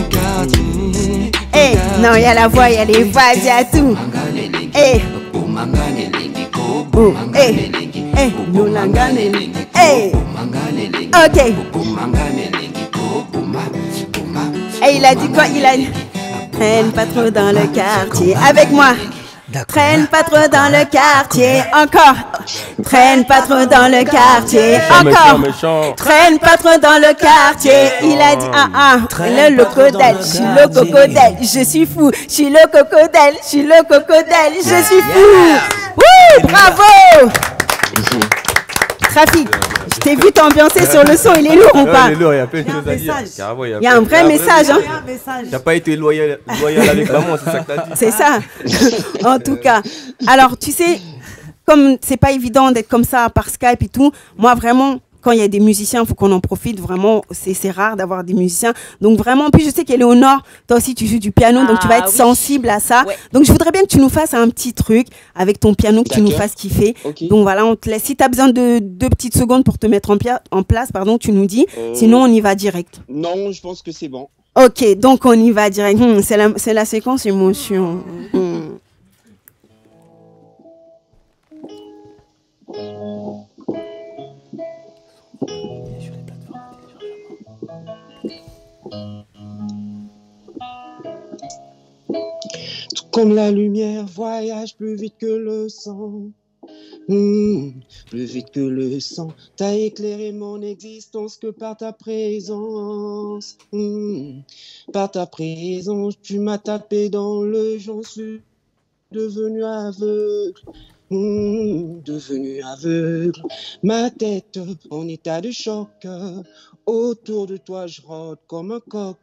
S1: Hey, non, il y a la voix, il y a les vagues, il y a tout. Hey, hey, hey, nous l'angane, hey. Ok. Et il a dit quoi? Il a dit traîne pas trop dans le quartier. Avec moi. Traîne pas trop dans le quartier, encore. Traîne pas trop dans le quartier, encore. Traîne pas trop dans le quartier. Il a dit le cocodèle, je suis le cocodèle, je suis fou. Je suis le cocodèle, je suis le cocodèle, je suis fou. Wouh, bravo. Trafic, je t'ai vu t'ambiancer sur le son, il est lourd ou pas?
S8: Il est lourd, il y a plein de choses à dire.
S1: Il y a un vrai message, hein.
S8: T'as pas été loyal avec maman, c'est ça que t'as dit.
S1: C'est ça, en tout cas. Alors, tu sais, comme c'est pas évident d'être comme ça par Skype et tout, moi vraiment, quand il y a des musiciens, il faut qu'on en profite. Vraiment, c'est rare d'avoir des musiciens. Donc vraiment, puis je sais qu'Éléonore, toi aussi tu joues du piano, donc tu vas être sensible à ça. Ouais. Donc je voudrais bien que tu nous fasses un petit truc avec ton piano, que tu nous fasses kiffer. Okay. Donc voilà, on te laisse. Si tu as besoin de 2 petites secondes pour te mettre en place, pardon, tu nous dis. Sinon, on y va direct.
S5: Non, je pense que c'est bon.
S1: Ok, donc on y va direct. C'est la séquence émotion.
S5: Comme la lumière voyage plus vite que le sang, Plus vite que le sang, t'as éclairé mon existence que par ta présence. Par ta présence, tu m'as tapé dans le j'en suis devenu aveugle. Devenu aveugle, ma tête en état de choc. Autour de toi, je rôde comme un coq.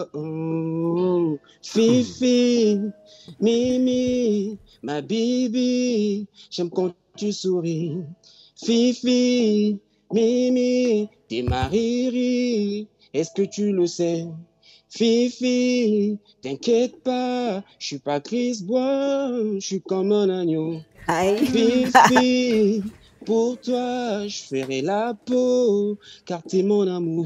S5: Fifi, Mimi, ma bibi, j'aime quand tu souris. Fifi, Mimi, t'es ma riri, est-ce que tu le sais? Fifi, t'inquiète pas, je suis pas Chris Brown, je suis comme un agneau. Fifi, pour toi, je ferai la peau, car t'es mon amour.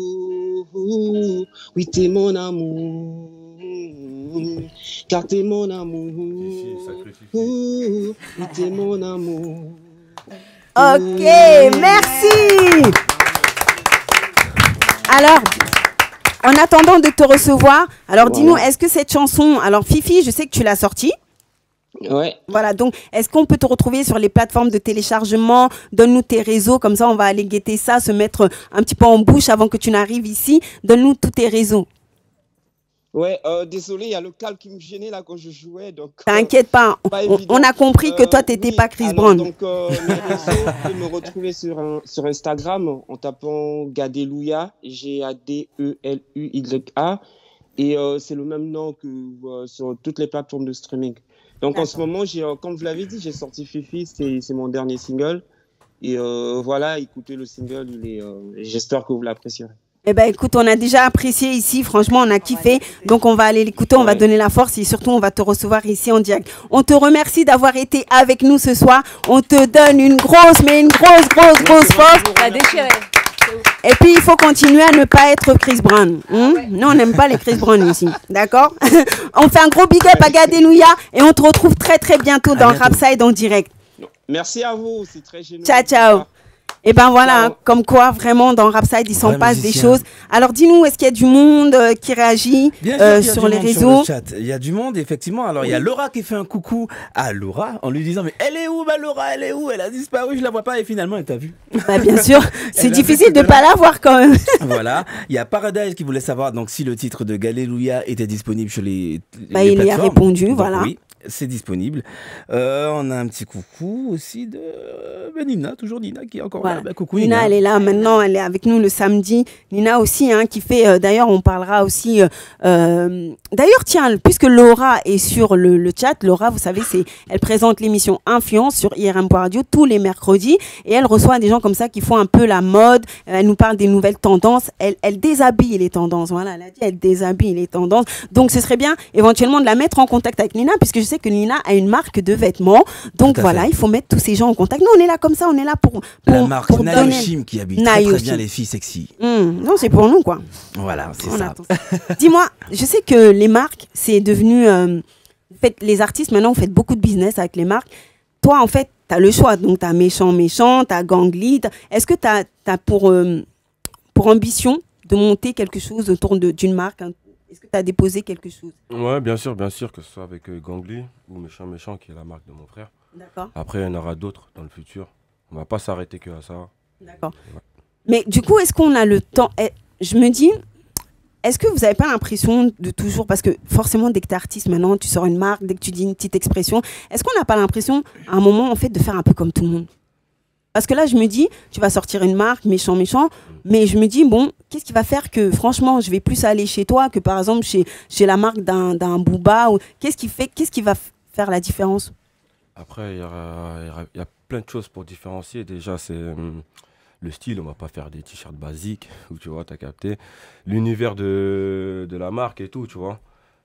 S5: Oui, t'es mon amour. Car t'es mon amour. Oui, t'es mon amour.
S1: Ok, merci. Alors, en attendant de te recevoir, alors dis-nous, est-ce que cette chanson, alors Fifi, je sais que tu l'as sortie.
S5: Ouais.
S1: Voilà, donc est-ce qu'on peut te retrouver sur les plateformes de téléchargement? Donne-nous tes réseaux, comme ça on va aller guetter ça, se mettre un petit peu en bouche avant que tu n'arrives ici. Donne-nous tous tes réseaux.
S5: Ouais, désolé, il y a le câble qui me gênait là quand je jouais. Donc,
S1: t'inquiète pas, on a compris que toi t'étais pas Chris Brown.
S5: Donc, mes réseaux, vous pouvez me retrouver sur Instagram en tapant Gadeluya, Gadeluya. Et c'est le même nom que sur toutes les plateformes de streaming. Donc en ce moment, comme vous l'avez dit, j'ai sorti Fifi, c'est mon dernier single. Et voilà, écoutez le single, j'espère que vous l'apprécierez.
S1: Eh ben écoute, on a déjà apprécié ici, franchement on a kiffé, donc on va aller l'écouter, on va donner la force et surtout on va te recevoir ici en direct. On te remercie d'avoir été avec nous ce soir, on te donne une grosse force.
S7: La déchirée.
S1: Et puis il faut continuer à ne pas être Chris Brown. Nous on n'aime pas les Chris Brown ici, d'accord? On fait un gros big up à Gadeluya et on te retrouve très bientôt dans Rapside en direct.
S5: Merci à vous, c'est très génial.
S1: Ciao. Et ben voilà, comme quoi vraiment dans Rapside il s'en passe des choses. Alors dis-nous, est-ce qu'il y a du monde qui réagit sur les réseaux?
S3: Il y a du monde effectivement. Alors il y a Laura qui fait un coucou à Laura en lui disant mais elle est où Laura, elle est où? Elle a disparu, je la vois pas et finalement elle t'a vu.
S1: Bah, bien sûr, c'est difficile de pas la voir quand même.
S3: Voilà, il y a Paradise qui voulait savoir donc si le titre de Gadeluya était disponible sur les
S1: il y a répondu, donc, voilà.
S3: Oui. C'est disponible. On a un petit coucou aussi de Nina, toujours Nina qui est encore là. Bah, coucou
S1: Nina, elle est là maintenant, elle est avec nous le samedi. Nina aussi, qui fait, d'ailleurs on parlera aussi, d'ailleurs tiens, puisque Laura est sur le chat, Laura vous savez, elle présente l'émission Influence sur IRM Radio tous les mercredis et elle reçoit des gens comme ça qui font un peu la mode, elle nous parle des nouvelles tendances, elle déshabille les tendances, voilà, elle a dit elle déshabille les tendances, donc ce serait bien éventuellement de la mettre en contact avec Nina puisque je sais que Nina a une marque de vêtements. Donc voilà, il faut mettre tous ces gens en contact. Nous, on est là comme ça, on est là pour
S3: la marque Nayoshim qui habite très bien les filles sexy.
S1: Non, c'est pour nous, quoi.
S3: Voilà, c'est ça.
S1: Dis-moi, je sais que les marques, c'est devenu... les artistes, maintenant, vous faites beaucoup de business avec les marques. Toi, en fait, tu as le choix. Donc, tu as méchant, tu as Gangly. Est-ce que tu as pour ambition de monter quelque chose autour d'une marque, est-ce que tu as déposé quelque chose?
S8: Ouais, bien sûr, que ce soit avec Gangly ou Méchant qui est la marque de mon frère.
S1: D'accord.
S8: Après, il y en aura d'autres dans le futur. On ne va pas s'arrêter que à ça.
S1: D'accord. Ouais. Mais du coup, est-ce qu'on a le temps? Je me dis, est-ce que vous n'avez pas l'impression de toujours, parce que forcément, dès que tu es artiste, maintenant, tu sors une marque, dès que tu dis une petite expression, est-ce qu'on n'a pas l'impression, à un moment, en fait, de faire un peu comme tout le monde? Parce que là, je me dis, tu vas sortir une marque, méchant, mais je me dis, bon, qu'est-ce qui va faire que, franchement, je vais plus aller chez toi que, par exemple, chez la marque d'un Booba ou... Qu'est-ce qui va faire la différence?
S8: Après, il y a plein de choses pour différencier. Déjà, c'est le style. On va pas faire des t-shirts basiques, où tu vois, tu as capté. L'univers de la marque et tout, tu vois.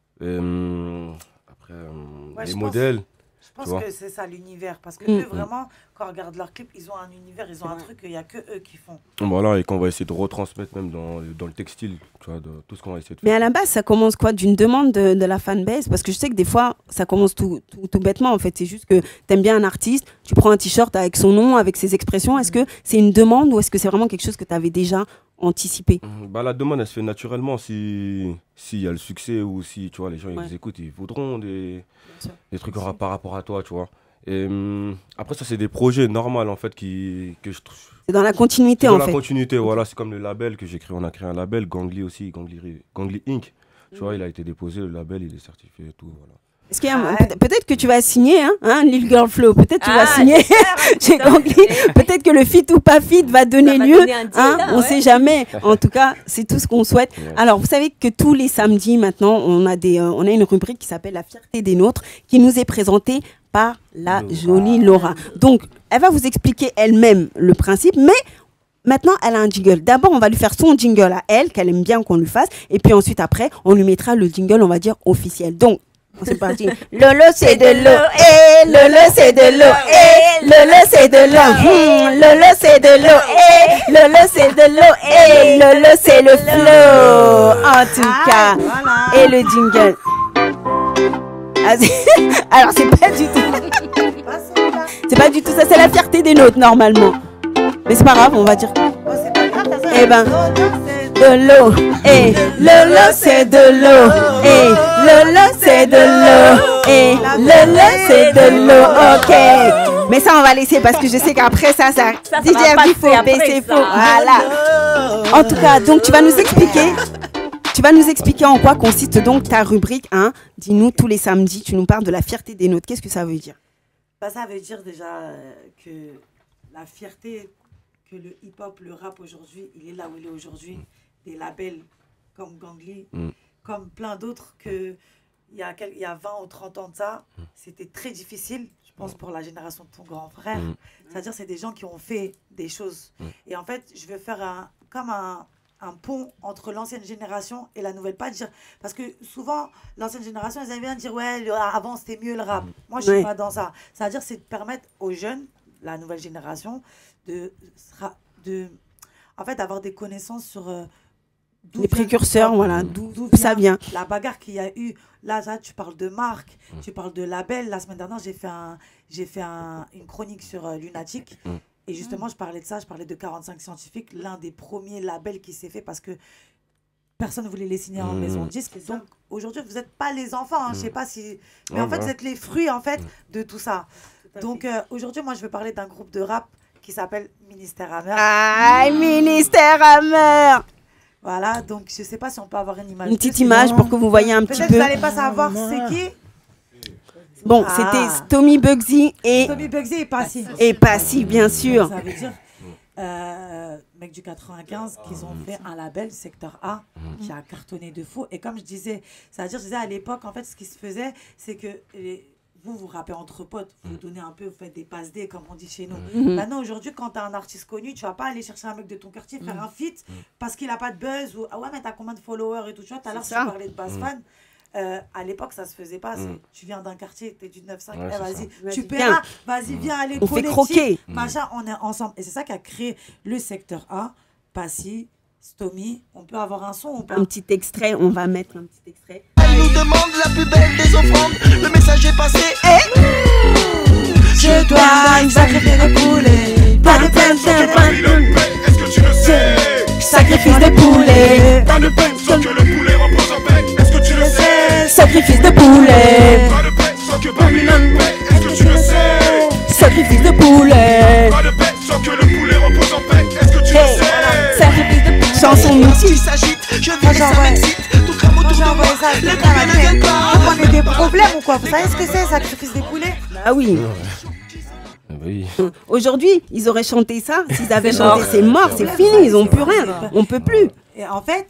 S8: Après, les modèles.
S2: Je pense que c'est ça l'univers, parce que eux vraiment, quand on regarde leurs clips, ils ont un univers, ils ont un truc qu'il n'y a que eux qui font.
S8: Voilà, et qu'on va essayer de retransmettre même dans le textile, tu vois, de tout ce qu'on va essayer de faire.
S1: Mais à la base, ça commence quoi? D'une demande de la fanbase? Parce que je sais que des fois, ça commence tout bêtement en fait. C'est juste que tu aimes bien un artiste, tu prends un t-shirt avec son nom, avec ses expressions. Est-ce que c'est une demande ou est-ce que c'est vraiment quelque chose que tu avais déjà anticipé?
S8: La demande, elle se fait naturellement s'il y a le succès ou si tu vois, les gens ils écoutent, ils voudront des trucs par rapport à toi, tu vois. Et après, ça, c'est des projets normaux, en fait, que je trouve.
S1: C'est dans la continuité, en fait.
S8: Dans la continuité, voilà. C'est comme le label que j'ai créé. On a créé un label, Gangly aussi, Gangly Inc. Tu vois, il a été déposé, le label, il est certifié et tout, voilà.
S1: Est-ce qu'il y a peut-être que tu vas signer, hein, Lil Girl Flow, peut-être tu vas signer chez Gangly. Peut-être que le fit ou pas fit va donner lieu, on ne sait jamais. En tout cas, c'est tout ce qu'on souhaite. Ouais. Alors, vous savez que tous les samedis, maintenant, on a une rubrique qui s'appelle La fierté des nôtres, qui nous est présentée par la jolie Laura. Donc, elle va vous expliquer elle-même le principe, mais maintenant, elle a un jingle. D'abord, on va lui faire son jingle à elle, qu'elle aime bien qu'on lui fasse, et puis ensuite, après, on lui mettra le jingle, on va dire, officiel. Donc, c'est parti. Lolo c'est de l'eau, Lolo c'est de l'eau, Lolo c'est de l'eau, Lolo c'est de l'eau, Lolo c'est de l'eau, Lolo c'est le flow. En tout cas, et le jingle. Alors c'est pas du tout ça, c'est la fierté des nôtres normalement. Mais c'est pas grave, on va dire. Eh ben, de l'eau, Lolo c'est de l'eau, Lolo c'est de l'eau, Lolo c'est de l'eau, ok. Mais ça on va laisser parce que je sais qu'après ça DJ dit faux, c'est faux, voilà. En tout cas, donc tu vas nous expliquer en quoi consiste donc ta rubrique, hein. Dis-nous tous les samedis, tu nous parles de la fierté des nôtres. Qu'est-ce que ça veut dire?
S2: Ça veut dire déjà que la fierté que le hip-hop, le rap aujourd'hui, il est là où il est aujourd'hui. Des labels comme Gangly, comme plein d'autres que il y a 20 ou 30 ans de ça, c'était très difficile, je pense, pour la génération de ton grand frère. C'est-à-dire, c'est des gens qui ont fait des choses. Et en fait, je veux faire un pont entre l'ancienne génération et la nouvelle. Pas dire, parce que souvent, l'ancienne génération, ils aiment bien dire, ouais, avant, c'était mieux le rap. Moi, je ne suis pas dans ça. C'est-à-dire, c'est de permettre aux jeunes, la nouvelle génération, en fait, d'avoir des connaissances sur
S1: les précurseurs, voilà, d'où ça vient.
S2: La bagarre qu'il y a eu. Là, tu parles de marque, tu parles de label. La semaine dernière, j'ai fait une chronique sur Lunatic. Et justement, je parlais de ça, je parlais de 45 scientifiques, l'un des premiers labels qui s'est fait parce que personne ne voulait les signer en maison de disque. Donc, aujourd'hui, vous n'êtes pas les enfants, je ne sais pas si... Mais en fait, vous êtes les fruits, en fait, de tout ça. Donc, aujourd'hui, moi, je veux parler d'un groupe de rap qui s'appelle Ministère Hammer.
S1: Ah, Ministère Hammer.
S2: Voilà, donc je ne sais pas si on peut avoir une image.
S1: Une petite image pour que vous voyez un petit peu.
S2: Peut-être que vous n'allez pas savoir c'est qui.
S1: Bon, c'était Tommy Bugsy et...
S2: Tommy Bugsy et Passy.
S1: Et Passy, bien sûr.
S2: Ça veut dire, mec du 95, qu'ils ont fait un label, Secteur A, qui a cartonné de fou. Et comme je disais, c'est-à-dire, je disais à l'époque, en fait, ce qui se faisait, c'est que... Vous rappez entre potes, vous donnez un peu, vous faites des passes dés, comme on dit chez nous. Maintenant, aujourd'hui, quand tu as un artiste connu, tu vas pas aller chercher un mec de ton quartier, faire un feat parce qu'il a pas de buzz ou ah ouais, mais t'as combien de followers et tout. Tu vois, tout à l'heure, tu parlais de base fan. À l'époque, ça se faisait pas. Tu viens d'un quartier, tu es du 9-5, vas-y, tu paieras, vas-y, viens aller
S1: on fait croquer.
S2: Machin, on est ensemble. Et c'est ça qui a créé le Secteur A, Passy, Stomy. On peut avoir un son ou pas?
S1: Un petit extrait, on va mettre un petit extrait.
S10: Elle nous demande la plus belle des offrandes. Le message est passé.
S9: Je dois sacrifier le poulet. Pas de peine,
S11: est-ce que tu le sais?
S9: Sacrifice de poulet.
S11: Pas de peine, sans que le poulet repose en paix. Est-ce que tu le sais?
S9: Sacrifice de poulet.
S11: Pas de peine, sans que Babylone paie. Est-ce que tu le sais?
S9: Sacrifice de poulet.
S11: Pas de peine, sans que le poulet repose en paix. Est-ce que tu le sais?
S9: Sacrifice de poulet.
S1: Chanson mythique.
S10: Je vis ça m'excite. Tout crame autour de moi. Les bébés ne viennent pas.
S2: Vous prenez des problèmes ou quoi? Vous savez ce que c'est, sacrifice des poulets?
S1: Ah oui.
S8: Oui.
S1: Aujourd'hui, ils auraient chanté ça. S'ils avaient chanté, c'est mort, c'est fini, ils n'ont plus rien. On peut plus.
S2: Et en fait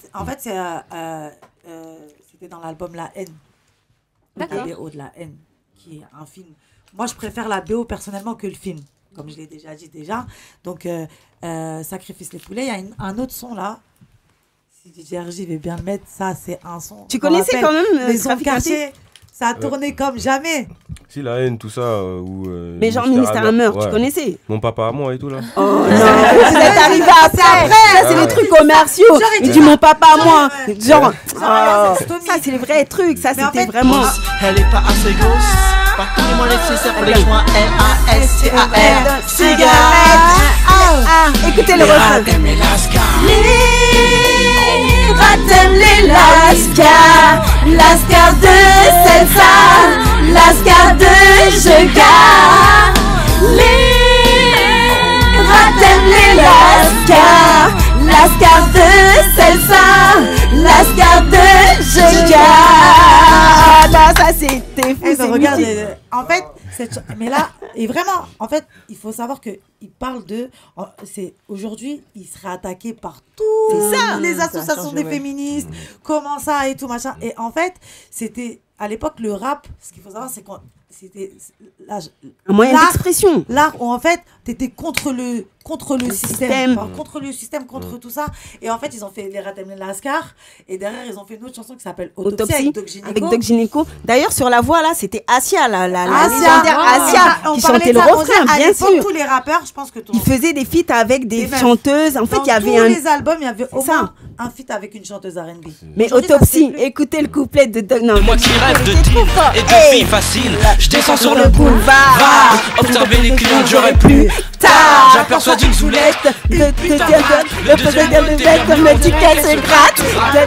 S2: c'était dans l'album La Haine. La BO de La Haine, qui est un film. Moi, je préfère la BO personnellement que le film, comme je l'ai déjà dit déjà. Donc, Sacrifice les poulets. Il y a un autre son là. Si DJ RJ veut bien le mettre, ça, c'est un son.
S1: Tu connaissais quand même
S2: les sons cachés? Ça a tourné comme jamais.
S8: Si, La Haine, tout ça.
S1: Mais genre Ministère Hammer, tu connaissais?
S8: Mon papa à moi et tout là.
S1: Oh non, vous êtes arrivé après, c'est les trucs commerciaux. Il dit mon papa à moi. Genre, ça c'est les vrais trucs, ça c'était vraiment.
S10: Elle est pas assez grosse. Pas tout le monde est nécessaire pour les joints LASCAR. Cigarette.
S1: Écoutez le refrain. ratèmes les lascar, lascar de salsa, lascar de jega. Les ratèmes les lascar, lascar de salsa, lascar de jega. Là, ça c'était fou.
S2: Regarde, en fait, mais là, et vraiment, en fait, il faut savoir que il parle de, c'est aujourd'hui, il serait attaqué par toutes les associations des féministes, comment ça et tout machin. Et en fait, c'était à l'époque le rap. Ce qu'il faut savoir, c'est qu'on c'était
S1: un moyen d'expression.
S2: L'art où en fait, t'étais contre le système. Contre le système, contre tout ça. Et en fait, ils ont fait les Ratèmes les Lascar. Et derrière, ils ont fait une autre chanson qui s'appelle Autopsie avec Doc
S1: Gynéco. D'ailleurs, sur la voix, là, c'était Asia, la légendaire Asia, qui chantait le refrain, bien sûr.
S2: Tous les rappeurs, je pense que
S1: ils faisaient des feats avec des chanteuses. En fait, il y avait
S2: dans tous les albums, il y avait au moins un feat avec une chanteuse R&B.
S1: Mais Autopsie, écoutez le couplet de Doc.
S12: Moi qui rêve de tir et de filles faciles. Je descends sur le boulevard, observer les clients, j'aurais plus tard. J'aperçois d'une zoulette.
S1: Le président de bête me dit qu'elle se gratte.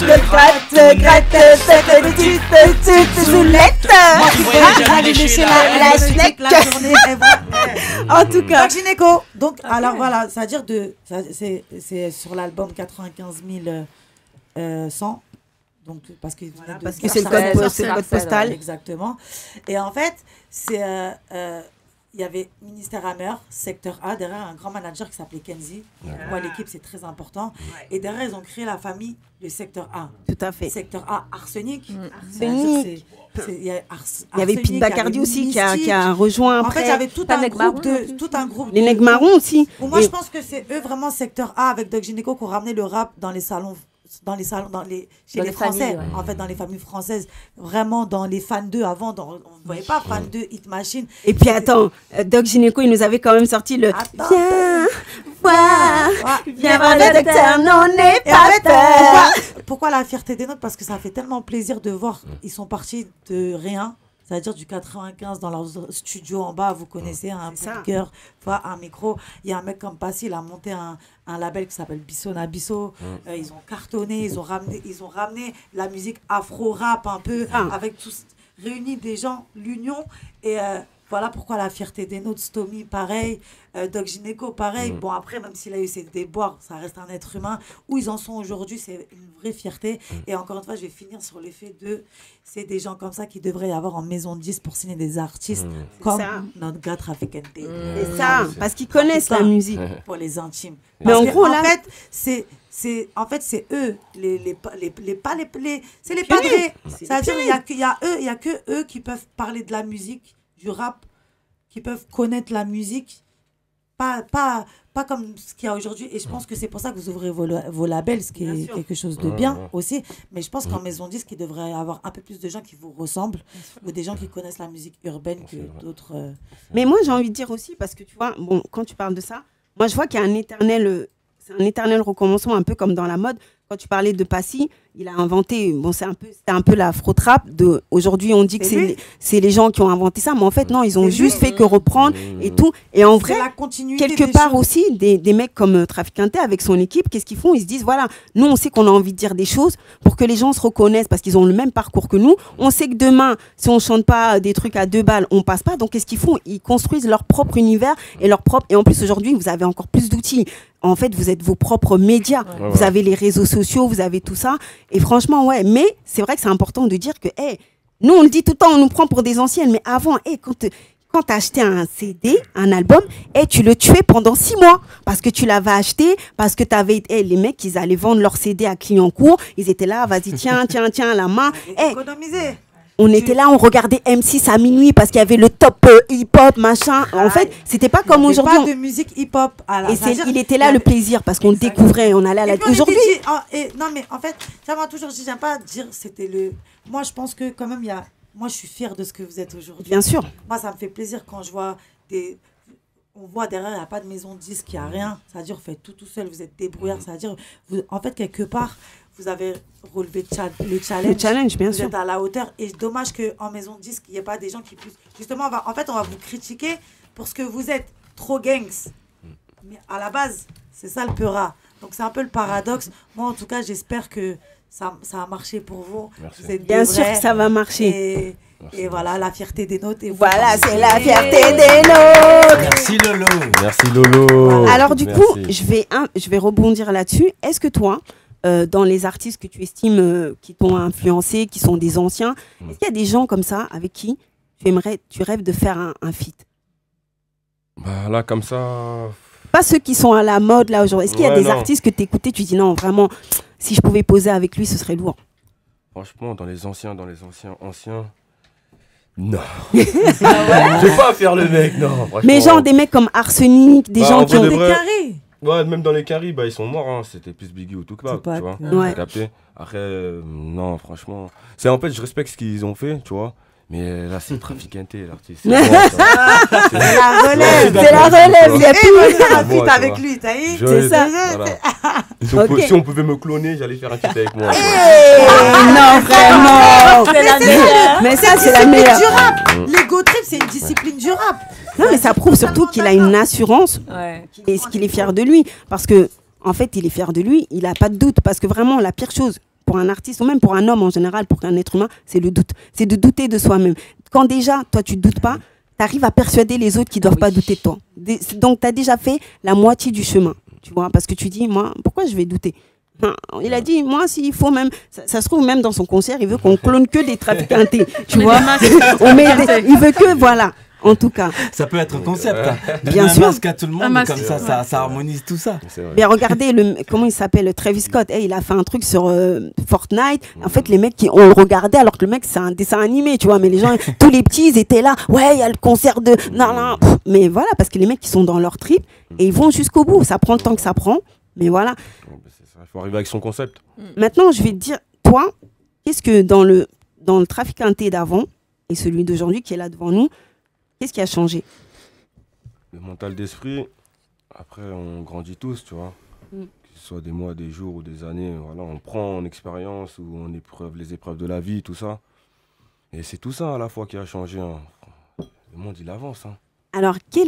S1: Gratte, zoulette.
S2: Allez lécher la schneck.
S1: En tout cas.
S2: Doc Gynéco. Donc, alors voilà, c'est-à-dire c'est sur l'album 95 100. Donc, parce que
S1: c'est le code postal.
S2: Exactement. Et en fait, c'est il y avait Ministère Hammer, Secteur A, derrière un grand manager qui s'appelait Kenzie. Moi, l'équipe, c'est très important. Et derrière, ils ont créé la famille, le Secteur A.
S1: Tout à fait.
S2: Secteur A, Arsenic.
S1: Arsenic. Il y avait Pete Bacardi aussi qui a rejoint après.
S2: En fait, il y avait tout un groupe.
S1: Les Nègres Marrons aussi.
S2: Moi, je pense que c'est eux, vraiment, Secteur A, avec Doc Gynéco, qui ont ramené le rap dans les salons. Chez les Français, en fait, dans les familles françaises, vraiment dans les fans 2 avant, on ne voyait pas fan 2, Hit Machine.
S1: Et puis attends, Doc Gynéco, il nous avait quand même sorti le Viens voir le docteur, non, n'est pas peur.
S2: Pourquoi la fierté des nôtres? Parce que ça fait tellement plaisir de voir, ils sont partis de rien. C'est-à-dire du 95 dans leur studio en bas, vous connaissez, un bootlegger, un micro. Il y a un mec comme Passy, il a monté un label qui s'appelle Bissona Bisso. Ils ont cartonné, ils ont ramené la musique afro-rap un peu, avec tous, réunis des gens, l'union. Et voilà pourquoi la fierté des nôtres, Stomy, pareil, Doc Gynéco, pareil. Bon, après, même s'il a eu ses déboires, ça reste un être humain. Où ils en sont aujourd'hui, c'est une vraie fierté. Et encore une fois, je vais finir sur l'effet de... C'est des gens comme ça qui devraient y avoir en maison de 10 pour signer des artistes comme notre gars Traficante.
S1: C'est ça, parce qu'ils connaissent la musique.
S2: Pour les intimes.
S1: Mais en gros, là...
S2: En fait, c'est eux, c'est les padrés. C'est-à-dire, il y a que eux qui peuvent parler de la musique, du rap, qui peuvent connaître la musique, pas comme ce qu'il y a aujourd'hui. Et je pense que c'est pour ça que vous ouvrez vos labels, ce qui est quelque chose de bien aussi. Mais je pense qu'en maison disque, il devrait y avoir un peu plus de gens qui vous ressemblent, ou des gens qui connaissent la musique urbaine que d'autres.
S1: Mais moi, j'ai envie de dire aussi, parce que tu vois, bon, quand tu parles de ça, moi, je vois qu'il y a un éternel recommencement, un peu comme dans la mode. Quand tu parlais de Passy, il a inventé, bon, c'était un peu l'afro-trap. Aujourd'hui, on dit que c'est les gens qui ont inventé ça, mais en fait, non, ils ont juste fait que reprendre et tout. Et en vrai, quelque part aussi, des mecs comme Traficante, avec son équipe, qu'est-ce qu'ils font? Ils se disent, voilà, nous, on sait qu'on a envie de dire des choses pour que les gens se reconnaissent, parce qu'ils ont le même parcours que nous. On sait que demain, si on chante pas des trucs à 2 balles, on passe pas. Donc, qu'est-ce qu'ils font? Ils construisent leur propre univers et en plus, aujourd'hui, vous avez encore plus d'outils. En fait, vous êtes vos propres médias. Vous avez les réseaux sociaux, vous avez tout ça. Et franchement, mais c'est vrai que c'est important de dire que, nous, on le dit tout le temps, on nous prend pour des anciennes. Mais avant, quand tu as acheté un CD, un album, tu le tuais pendant 6 mois. Parce que tu l'avais acheté, parce que tu avais... les mecs, ils allaient vendre leur CD à Clignancourt. Ils étaient là, vas-y, tiens, la main.
S2: Économiser.
S1: On était là, on regardait M6 à minuit parce qu'il y avait le top hip-hop, machin. En fait, c'était pas comme aujourd'hui.
S2: Pas de musique hip-hop.
S1: Il était là le plaisir parce qu'on le découvrait, on allait à la... Aujourd'hui...
S2: Non, mais en fait, ça m'a toujours dit, j'aime pas dire c'était le... Moi, je pense que quand même, moi, je suis fière de ce que vous êtes aujourd'hui.
S1: Bien sûr.
S2: Moi, ça me fait plaisir quand je vois des... On voit derrière, il n'y a pas de maison de disque, il n'y a rien. C'est-à-dire, vous faites tout seul, vous êtes débrouillard. C'est-à-dire, en fait, quelque part... Vous avez relevé le challenge.
S1: Le challenge, bien sûr.
S2: Vous êtes à la hauteur. Et dommage qu'en maison de disque, il n'y ait pas des gens qui puissent... Justement, on va vous critiquer pour ce que vous êtes. Trop gangs. Mais à la base, c'est ça le peura. Donc c'est un peu le paradoxe. Moi, en tout cas, j'espère que ça a marché pour vous.
S8: Merci.
S2: Vous êtes
S1: Bien sûr que ça va marcher.
S2: Et voilà, la fierté des nôtres. Et
S1: voilà, c'est la fierté des nôtres.
S3: Merci Lolo.
S8: Merci Lolo.
S1: Voilà. Alors du coup, je vais rebondir là-dessus. Est-ce que toi, dans les artistes que tu estimes qui t'ont influencé, qui sont des anciens, est-ce qu'il y a des gens comme ça avec qui tu rêves de faire un feat?
S8: Bah là, comme ça...
S1: Pas ceux qui sont à la mode là aujourd'hui. Est-ce qu'il y a des artistes que tu écoutais, tu dis non, vraiment, si je pouvais poser avec lui, ce serait lourd?
S8: Franchement, dans les anciens, non. Je vais pas faire le mec, non.
S1: Mais genre des mecs comme Arsenic, des gens qui ont
S2: des carrés.
S8: Ouais, même dans les carrés, bah, ils sont morts. Hein. C'était plus Biggie ou Tupac, tu vois.
S1: Ouais.
S8: Capté. Après, non, franchement. C'est en fait, je respecte ce qu'ils ont fait, tu vois. Mais là, c'est trafiquanté, l'artiste.
S2: C'est la relève.
S1: C'est la relève. Il y a plus
S2: un feat avec lui, t'as vu?
S1: C'est ça.
S8: Voilà. Si on pouvait me cloner, j'allais faire un feat avec moi.
S1: Non, vraiment. C'est la meilleure. Mais ça, c'est la meilleure.
S2: L'ego trip, c'est une discipline du rap.
S1: Non, mais ça prouve surtout qu'il a une assurance et qu'il est fier de lui. Parce que, en fait, il est fier de lui, il n'a pas de doute. Parce que vraiment, la pire chose pour un artiste, ou même pour un homme en général, pour un être humain, c'est le doute. C'est de douter de soi-même. Quand déjà, toi, tu ne doutes pas, tu arrives à persuader les autres qui ne doivent pas douter de toi. Donc, tu as déjà fait la moitié du chemin. Tu vois, parce que tu dis, moi, pourquoi je vais douter? Il a dit, moi, s'il faut même, ça se trouve même dans son concert, il veut qu'on clone que des trafiquantés. Tu vois, il veut que, voilà. En tout cas.
S3: Ça peut être un concept.
S1: Bien sûr.
S3: Un masque à tout le monde, comme ça harmonise tout ça.
S1: Mais regardez, comment il s'appelle, Travis Scott. Il a fait un truc sur Fortnite. En fait, les mecs, on le regardait alors que le mec, c'est un dessin animé, tu vois. Mais les gens, tous les petits, ils étaient là. Ouais, il y a le concert de... Non. Mais voilà, parce que les mecs, ils sont dans leur trip et ils vont jusqu'au bout. Ça prend le temps que ça prend. Mais voilà.
S8: Il faut arriver avec son concept.
S1: Maintenant, je vais te dire, toi, qu'est-ce que dans le trafiquanté d'avant et celui d'aujourd'hui qui est là devant nous, qu'est-ce qui a changé?
S8: Le mental d'esprit. Après, on grandit tous, tu vois. Que ce soit des mois, des jours ou des années. Voilà, on prend en expérience ou en épreuve, les épreuves de la vie, tout ça. Et c'est tout ça à la fois qui a changé. Hein. Le monde, il avance. Hein.
S1: Alors, quelle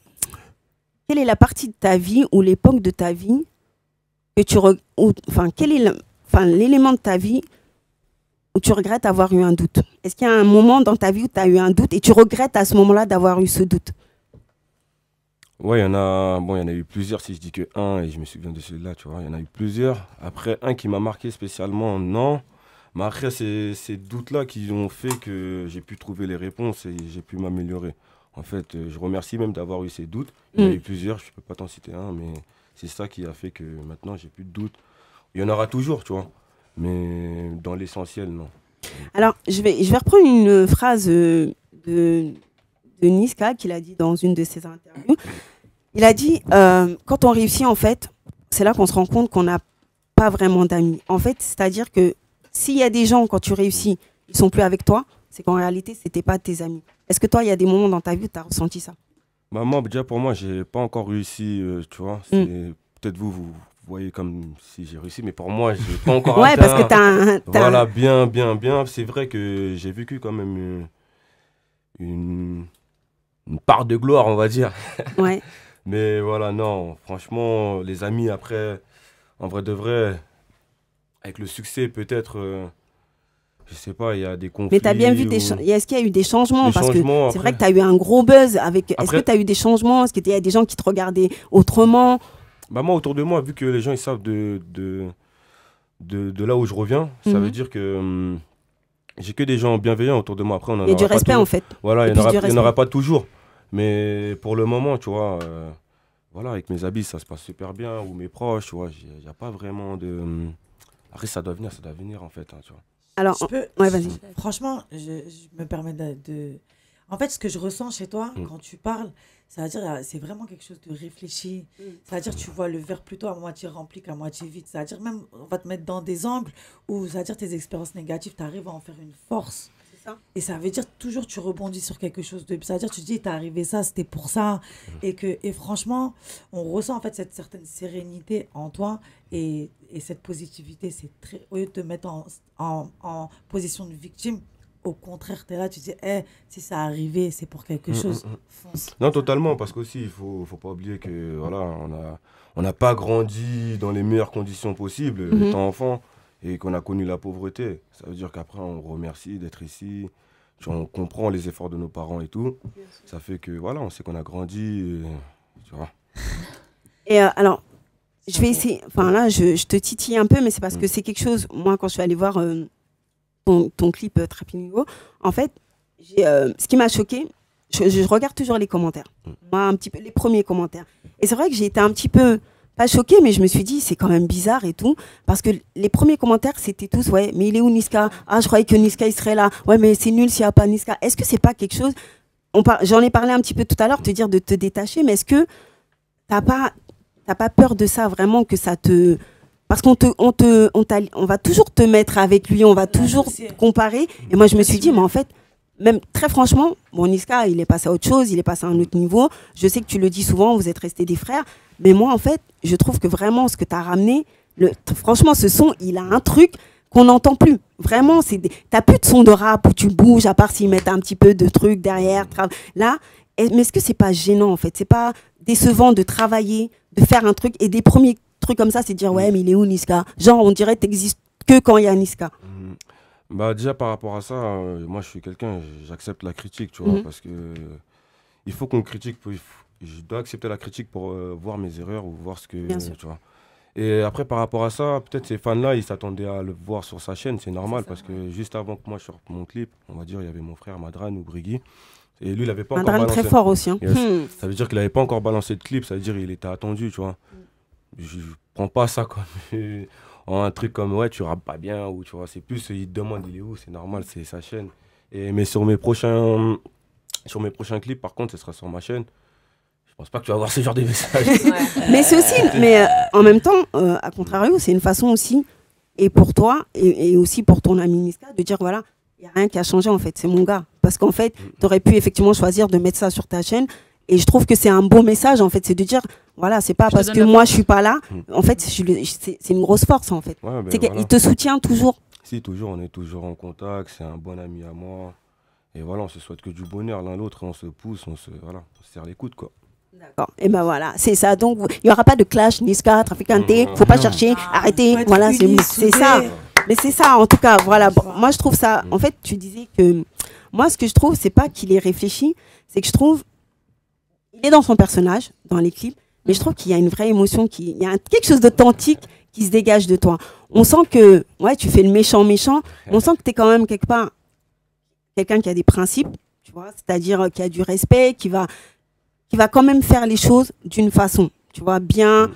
S1: est la partie de ta vie ou l'époque de ta vie que quel est l'élément de ta vie où tu regrettes avoir eu un doute? Est-ce qu'il y a un moment dans ta vie où tu as eu un doute et tu regrettes à ce moment-là d'avoir eu ce doute?
S8: Ouais, il y en a eu plusieurs, si je dis que un, et je me souviens de celui-là, tu vois, il y en a eu plusieurs. Après, un qui m'a marqué spécialement, non. Mais après, c'est ces doutes-là qui ont fait que j'ai pu trouver les réponses et j'ai pu m'améliorer. En fait, je remercie même d'avoir eu ces doutes. Il y en a eu plusieurs, je ne peux pas t'en citer un, mais c'est ça qui a fait que maintenant, j'ai plus de doutes. Il y en aura toujours, tu vois. Mais dans l'essentiel, non.
S1: Alors, je vais reprendre une phrase de Niska qu'il a dit dans une de ses interviews. Il a dit, quand on réussit, en fait, c'est là qu'on se rend compte qu'on n'a pas vraiment d'amis. En fait, c'est-à-dire que s'il y a des gens, quand tu réussis, ils ne sont plus avec toi, c'est qu'en réalité, ce n'étaient pas tes amis. Est-ce que toi, il y a des moments dans ta vie où tu as ressenti ça?
S8: Bah moi, déjà, pour moi, je n'ai pas encore réussi, tu vois. Peut-être vous voyez comme si j'ai réussi, mais pour moi, je n'ai pas encore atteint.
S1: Parce que
S8: voilà, bien. C'est vrai que j'ai vécu quand même une part de gloire, on va dire.
S1: Ouais.
S8: Mais voilà, non, franchement, les amis, après, en vrai de vrai, avec le succès, peut-être, je sais pas, il y a des conflits.
S1: Mais tu as bien vu est-ce qu'il y a eu des changements? Parce que c'est vrai que tu as eu un gros buzz avec. Est-ce que tu as eu des changements? Est-ce qu'il y a des gens qui te regardaient autrement?
S8: Bah moi, autour de moi, vu que les gens ils savent de là où je reviens, ça veut dire que j'ai que des gens bienveillants autour de moi. Après,
S1: il y a du respect en fait.
S8: Voilà, il n'y en aura pas toujours. Mais pour le moment, tu vois, voilà, avec mes habits, ça se passe super bien. Ou mes proches, tu vois, il n'y a pas vraiment de... Après, ça doit venir en fait, hein, tu vois.
S1: Alors, ouais, vas-y.
S2: Franchement, je me permets de... En fait, ce que je ressens chez toi, quand tu parles, c'est-à-dire c'est vraiment quelque chose de réfléchi. C'est-à-dire tu vois le verre plutôt à moitié rempli qu'à moitié vide. C'est-à-dire même, on va te mettre dans des angles où, c'est-à-dire tes expériences négatives, tu arrives à en faire une force. Et ça veut dire toujours tu rebondis sur quelque chose de... C'est-à-dire tu te dis, t'es arrivé ça, c'était pour ça. Et franchement, on ressent en fait cette certaine sérénité en toi et cette positivité. C'est très... Au lieu de te mettre en position de victime, au contraire, tu es là, tu dis, si ça arrivait, c'est pour quelque chose. Fonce.
S8: Non, totalement, parce qu'aussi, il faut pas oublier que voilà, on n'a pas grandi dans les meilleures conditions possibles, étant enfant, et qu'on a connu la pauvreté. Ça veut dire qu'après, on remercie d'être ici, on comprend les efforts de nos parents et tout. Ça fait que, voilà, on sait qu'on a grandi, tu vois.
S1: Et alors, je vais essayer, enfin là, je te titille un peu, mais c'est parce que c'est quelque chose, moi, quand je suis allée voir ton clip Trapingo, en fait, ce qui m'a choqué, je regarde toujours les commentaires, moi, un petit peu, les premiers commentaires. Et c'est vrai que j'ai été un petit peu, pas choquée, mais je me suis dit, c'est quand même bizarre et tout, parce que les premiers commentaires, c'était tous, ouais, mais il est où Niska? Ah, je croyais que Niska, il serait là. Ouais, mais c'est nul s'il n'y a pas Niska. Est-ce que c'est pas quelque chose, j'en ai parlé un petit peu tout à l'heure, te dire de te détacher, mais est-ce que t'as pas peur de ça, vraiment, que ça te... Parce qu'on va toujours te mettre avec lui, on va toujours comparer. Et moi, je me suis dit, mais en fait, même très franchement, bon, Niska, il est passé à autre chose, il est passé à un autre niveau. Je sais que tu le dis souvent, vous êtes restés des frères. Mais moi, en fait, je trouve que vraiment, ce que tu as ramené, franchement, ce son, il a un truc qu'on n'entend plus. Vraiment, t'as plus de son de rap où tu bouges, à part s'ils mettent un petit peu de trucs derrière. Là, mais est-ce que c'est pas gênant, en fait? C'est pas décevant de travailler, de faire un truc, et des premiers trucs comme ça, c'est de dire, ouais, mais il est où Niska? Genre, on dirait que t'existes que quand il y a Niska.
S8: Bah, déjà, par rapport à ça, moi, je suis quelqu'un, j'accepte la critique, tu vois, parce que il faut qu'on critique, je dois accepter la critique pour voir mes erreurs ou voir ce que, tu vois. Et après, par rapport à ça, peut-être ces fans-là, ils s'attendaient à le voir sur sa chaîne, c'est normal, parce que juste avant que moi je sorte mon clip, on va dire, il y avait mon frère Madran ou Brigui. Et lui, il n'avait pas encore balancé.
S1: Très fort aussi. Hein.
S8: Ça veut dire qu'il n'avait pas encore balancé de clip, ça veut dire qu'il était attendu, tu vois. Je prends pas ça comme un truc comme, ouais, tu rappes pas bien, ou tu vois, c'est plus, il te demande, il est où, c'est normal, c'est sa chaîne. Mais sur mes prochains clips, par contre, ce sera sur ma chaîne. Je pense pas que tu vas avoir ce genre de messages.
S1: Mais c'est aussi, mais en même temps, à contrario, c'est une façon aussi, et pour toi, et aussi pour ton ami Niska, de dire, voilà, il n'y a rien qui a changé, en fait, c'est mon gars. Parce qu'en fait, tu aurais pu effectivement choisir de mettre ça sur ta chaîne. Et je trouve que c'est un beau message, en fait, c'est de dire, voilà, c'est pas parce que moi je suis pas là. En fait, c'est une grosse force, en fait. Ouais, c'est qu'il te soutient toujours.
S8: Si, toujours, on est toujours en contact, c'est un bon ami à moi. Et voilà, on se souhaite que du bonheur l'un l'autre, on se pousse, on se serre les coudes, quoi.
S1: D'accord. Et ben voilà, c'est ça. Donc, il n'y aura pas de clash, Niska, Traficanté, faut pas chercher, arrêtez. Voilà, c'est ça. Mais c'est ça, en tout cas, voilà. Bon, moi, je trouve ça. En fait, tu disais que. Moi, ce que je trouve, c'est pas qu'il est réfléchi, c'est que je trouve. Il est dans son personnage, dans les clips, mais je trouve qu'il y a une vraie émotion, il y a quelque chose d'authentique qui se dégage de toi. On sent que, ouais, tu fais le méchant, on sent que tu es quand même quelque part quelqu'un qui a des principes, tu vois, c'est-à-dire qui a du respect, qui va quand même faire les choses d'une façon, tu vois, bien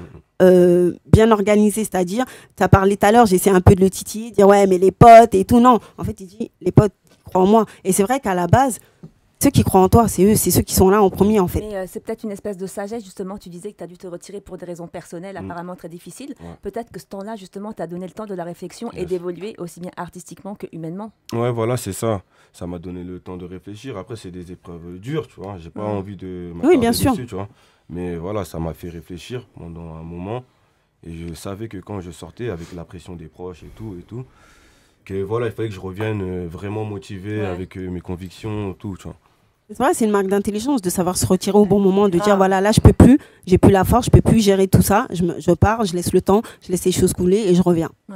S1: organisée, c'est-à-dire, tu as parlé tout à l'heure, j'essaie un peu de le titiller, dire ouais, mais les potes et tout, non, en fait, il dit, les potes, croient en moi. Et c'est vrai qu'à la base, ceux qui croient en toi, c'est eux, c'est ceux qui sont là en premier, en fait.
S7: Mais c'est peut-être une espèce de sagesse, justement. Tu disais que tu as dû te retirer pour des raisons personnelles, apparemment très difficiles. Ouais. Peut-être que ce temps-là, justement, t'a donné le temps de la réflexion et d'évoluer aussi bien artistiquement que humainement.
S8: Ouais, voilà, c'est ça. Ça m'a donné le temps de réfléchir. Après, c'est des épreuves dures, tu vois. J'ai pas envie de
S1: m'attarder dessus,
S8: tu vois. Mais voilà, ça m'a fait réfléchir pendant un moment. Et je savais que quand je sortais, avec la pression des proches et tout, que voilà, il fallait que je revienne vraiment motivé avec mes convictions, tout, tu vois.
S1: C'est vrai, c'est une marque d'intelligence de savoir se retirer au bon moment, de dire voilà, là je peux plus, j'ai plus la force, je peux plus gérer tout ça, je pars, je laisse le temps, je laisse les choses couler et je reviens.
S2: Ouais.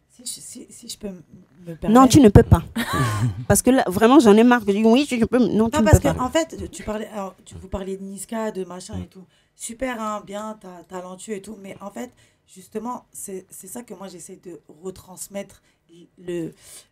S2: Si je peux me permettre.
S1: Non, tu ne peux pas. Parce que là, vraiment, j'en ai marre. Je dis oui, je peux. Non, tu ne peux pas.
S2: Parce qu'en fait, vous parliez de Niska, de machin et tout. Super, hein, bien, talentueux et tout. Mais en fait, justement, c'est ça que moi j'essaie de retransmettre. Le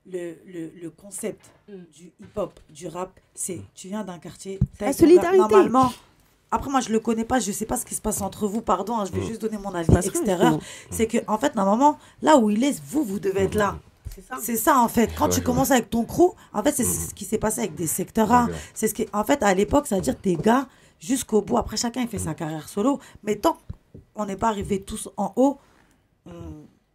S2: concept du hip-hop, du rap, c'est tu viens d'un quartier.
S1: La solidarité.
S2: Normalement, après moi je le connais pas, je sais pas ce qui se passe entre vous, pardon, hein, je vais juste donner mon avis extérieur. C'est que en fait, normalement, là où il est, vous devez être là. C'est ça en fait. Quand tu commences avec ton crew, en fait, c'est ce qui s'est passé avec des secteurs A. C'est ce qui, en fait, à l'époque, ça veut dire tes gars jusqu'au bout. Après, chacun il fait sa carrière solo, mais tant qu'on n'est pas arrivé tous en haut.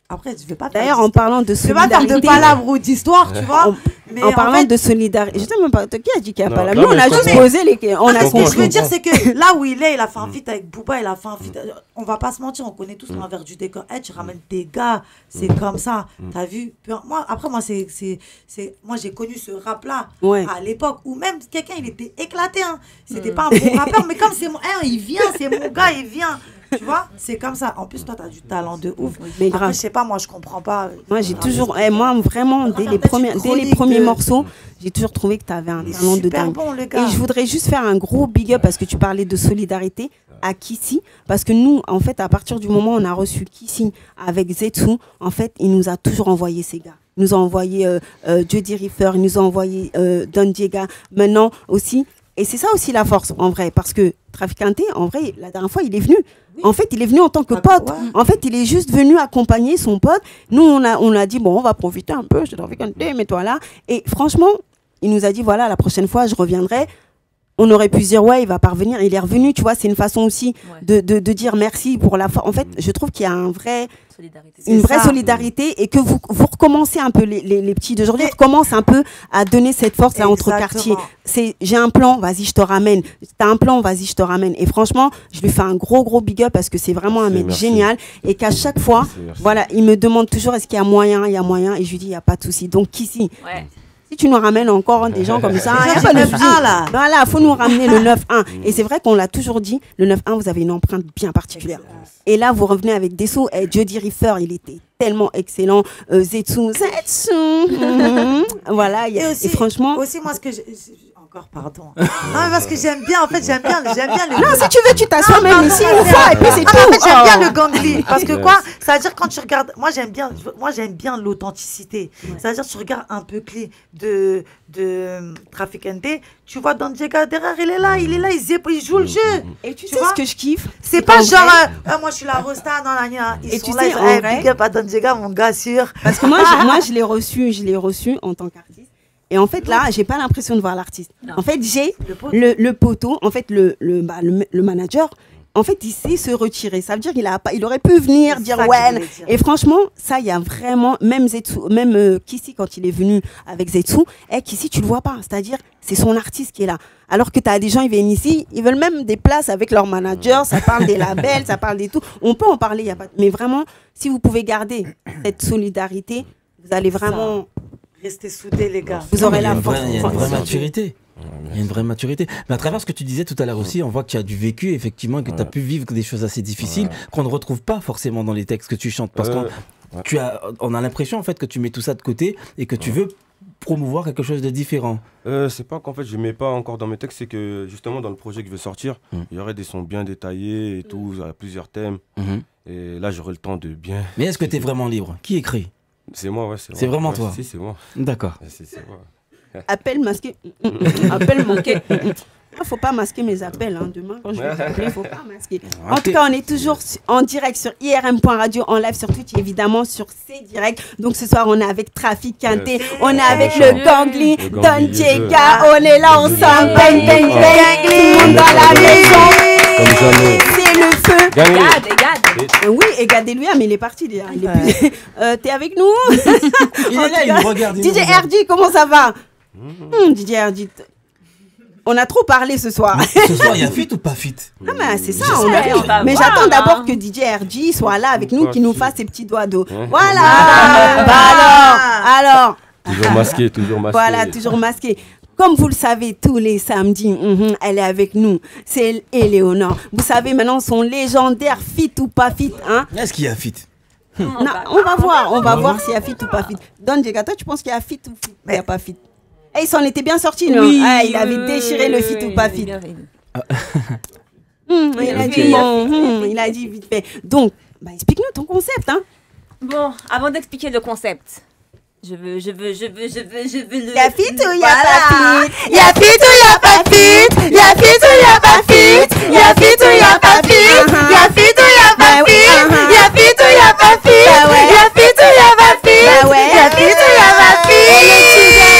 S2: après, je vais pas.
S1: D'ailleurs, en parlant de solidarité.
S2: Je vais pas faire de palabres ou d'histoire, tu vois.
S1: Mais en parlant de solidarité, je sais même pas qui a dit qu'il n'y a pas là. Nous, on a juste posé les.
S2: Ce que je veux dire, c'est que là où il est, il a fait un feat avec Booba, il a fait un feat. On va pas se mentir, on connaît tous l'envers du décor. Tu ramènes des gars, c'est comme ça. T'as vu? Moi, moi, j'ai connu ce rap-là à l'époque où même quelqu'un, il était éclaté. Hein. C'était pas un bon rappeur, mais comme c'est mon. Il vient, c'est mon gars, il vient. Tu vois, c'est comme ça. En plus, toi, tu as du talent de ouf. Mais grave. Je sais pas, moi, je comprends pas.
S1: Moi, j'ai toujours. Moi, vraiment, dès les premiers morceaux, j'ai toujours trouvé que tu avais un talent de dingue.
S2: Bon, le gars.
S1: Et je voudrais juste faire un gros big up parce que tu parlais de solidarité à Kissy. Parce que nous, en fait, à partir du moment où on a reçu Kissy avec Zetsu, en fait, il nous a toujours envoyé ces gars. Il nous a envoyé Jody Riffer, il nous a envoyé Don Diego. Maintenant aussi. Et c'est ça aussi la force, en vrai. Parce que Traficante, en vrai, la dernière fois, il est venu. Oui. En fait, il est venu en tant que pote. Ouais. En fait, il est juste venu accompagner son pote. Nous, on a dit, bon, on va profiter un peu. Je Traficante, mets-toi là. Et franchement, il nous a dit, voilà, la prochaine fois, je reviendrai. On aurait pu se dire, ouais, il va pas revenir. Il est revenu, tu vois. C'est une façon aussi de dire merci pour la... En fait, je trouve qu'il y a une vraie solidarité et que vous recommencez un peu, les petits d'aujourd'hui, recommencent un peu à donner cette force-là entre quartiers. J'ai un plan, vas-y, je te ramène. T'as un plan, vas-y, je te ramène. Et franchement, je lui fais un gros big up parce que c'est vraiment un mec génial et qu'à chaque fois, voilà, il me demande toujours est-ce qu'il y a moyen, et je lui dis, il n'y a pas de souci. Donc, Kissy. Ouais. Si tu nous ramènes encore des gens comme ça, il n'y a pas de souci. Voilà, il faut nous ramener le 9-1. Et c'est vrai qu'on l'a toujours dit, le 9-1, vous avez une empreinte bien particulière. Et là, vous revenez avec des sons. Jody Riffer, il était tellement excellent. Zetsu. Voilà. Et franchement...
S2: Aussi, moi, ce que encore, pardon. Non, mais parce que j'aime bien le...
S1: Non, si tu veux, tu t'assois même ici une fois, et puis c'est tout.
S2: En fait, j'aime bien le gangli. Parce que quoi, ça veut dire quand tu regardes... Moi, j'aime bien l'authenticité. Ça veut dire tu regardes un peu clé de Traficante, tu vois Don Diego derrière, il est là, il joue le jeu.
S1: Et tu sais ce que je kiffe?
S2: C'est pas genre, moi, je suis la rosta, non, ils sont là, big up à Don Diego, mon gars, sûr.
S1: Parce que moi, je l'ai reçu en tant qu'artiste. Et en fait, là, j'ai pas l'impression de voir l'artiste. En fait, j'ai le poteau, en fait, le manager, en fait, il sait se retirer. Ça veut dire qu'il aurait pu venir dire ouais. Et franchement, ça, il y a vraiment, même Kissy, quand il est venu avec Zetsu, Kissy, tu le vois pas. C'est-à-dire, c'est son artiste qui est là. Alors que tu as des gens, ils viennent ici, ils veulent même des places avec leur manager, ça parle des labels, ça parle des tout. On peut en parler, y a pas... mais vraiment, si vous pouvez garder cette solidarité, vous allez vraiment...
S2: Restez soudés, les gars.
S3: Vous aurez la force. Il y a une vraie maturité. Il y a une vraie maturité. Mais à travers ce que tu disais tout à l'heure aussi, on voit que tu as du vécu, effectivement, que tu as pu vivre des choses assez difficiles qu'on ne retrouve pas forcément dans les textes que tu chantes. Parce qu'on a l'impression en fait que tu mets tout ça de côté et que tu veux promouvoir quelque chose de différent.
S8: C'est pas qu'en fait je mets pas encore dans mes textes, c'est que justement dans le projet que je veux sortir, il y aurait des sons bien détaillés et tout, plusieurs thèmes. Et là j'aurai le temps de bien...
S3: Mais est-ce que tu es vraiment libre? Qui écrit?
S8: C'est moi,
S3: c'est vraiment toi?
S8: Si, c'est moi.
S3: D'accord.
S8: C'est moi.
S1: Appel masqué. Appel manqué. Il ne faut pas masquer mes appels. Hein. Demain, quand je vais t'appeler, il ne faut pas masquer. En tout cas, on est toujours en direct sur IRM.radio, en live sur Twitch, évidemment sur C-Direct. Donc ce soir, on est avec Traficante, on est avec le Gangli, Don Diego, on est là ensemble. Bang, bang, bang, tout le monde dans la maison. C'est le feu. Gade. Oui, et gardez-lui, mais il est parti. T'es avec nous?
S3: Il est là, il nous regarde.
S1: DJ RD, comment ça va? DJ RD. On a trop parlé ce soir.
S3: Ce soir, il y a fit ou pas fit?
S1: Non, mais c'est ça. Mais j'attends d'abord que DJ RG soit là avec nous, qu'il nous fasse ses petits doigts d'eau. Voilà. Alors.
S8: Toujours masqué.
S1: Voilà, toujours masqué. Comme vous le savez, tous les samedis, elle est avec nous. C'est Éléonore. Vous savez, maintenant, son légendaire fit ou pas fit. Hein?
S3: Est-ce qu'il y a fit?
S1: Non, on va voir s'il y a fit ou pas fit. Don Diego, toi, tu penses qu'il y a fit ou il n'y a pas fit? Et il s'en était bien sorti, non?
S7: Oui,
S1: il avait déchiré le fit ou pas fit. Il a dit vite fait. Donc, explique-nous ton concept. Hein.
S7: Bon, avant d'expliquer le concept, je veux le...
S1: Y'a fit ou y'a pas fit?
S2: Y'a fit ou y'a pas fit? Y'a fit ou y'a pas fit? Y'a fit ou y'a pas fit? Y'a fit ou y'a pas fit? Y'a fit ou y'a pas fit? Y'a fit ou y'a pas fit? Y'a fit ou y'a pas fit?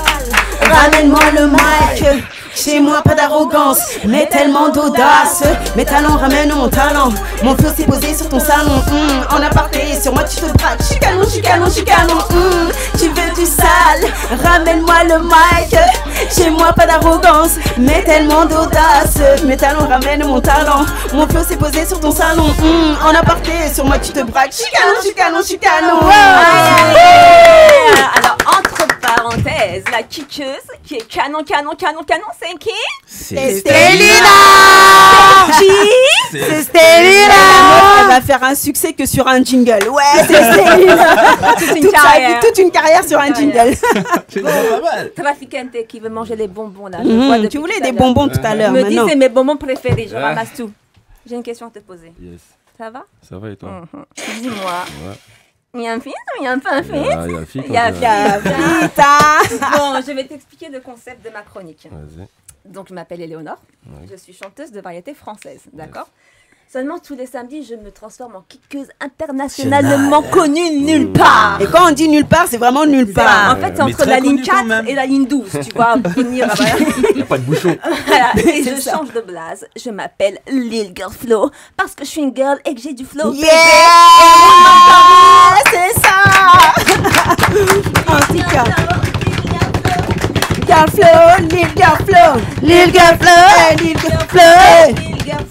S1: Ramène-moi le mic. Chez moi, pas d'arrogance, mais tellement d'audace. Mes talents ramènent mon talent. Mon flow s'est posé sur ton salon. En aparté, sur moi tu te braques. J'suis canon, j'suis canon, j'suis canon. Tu veux du sale, ramène-moi le mic. Chez moi pas d'arrogance, mais tellement d'audace. Mes talents ramènent mon talent. Mon flow s'est posé sur ton salon. En aparté, sur moi tu te braques. J'suis canon, j'suis canon, j'suis canon.
S7: Alors, entre parenthèses, la kickeuse qui est canon, c'est qui?
S1: C'est Stélina.
S7: C'est Stélina.
S1: Elle va faire un succès que sur un jingle. Ouais, c'est Stélina. Toute une carrière sur un jingle.
S7: Traficante qui veut manger les bonbons là.
S1: Tu voulais des bonbons tout à l'heure.
S7: Me dis c'est mes bonbons préférés, je ramasse tout. J'ai une question à te poser.
S8: Yes.
S7: Ça va?
S8: Ça va et toi?
S7: Dis-moi. Il y a un film ou il y a un pas un film?
S8: Il y a un film.
S7: Bon, je vais t'expliquer le concept de ma chronique.
S8: Vas-y.
S7: Donc, je m'appelle Éléonore.
S8: Ouais.
S7: Je suis chanteuse de variété française. D'accord? Seulement, tous les samedis, je me transforme en kickeuse internationalement connue nulle part.
S1: Et quand on dit nulle part, c'est vraiment nulle part.
S7: En fait, c'est entre la ligne 4 et la ligne 12, tu vois. Il
S8: n'y a pas de bouchon.
S7: Voilà. Et je change de blase. Je m'appelle Lil Girl Flow parce que je suis une girl et que j'ai du flow.
S1: Yeah! C'est ça! En tout cas. Girl Flow, Lil Girl Flow, Lil Girl Flow, Lil Girl Flow.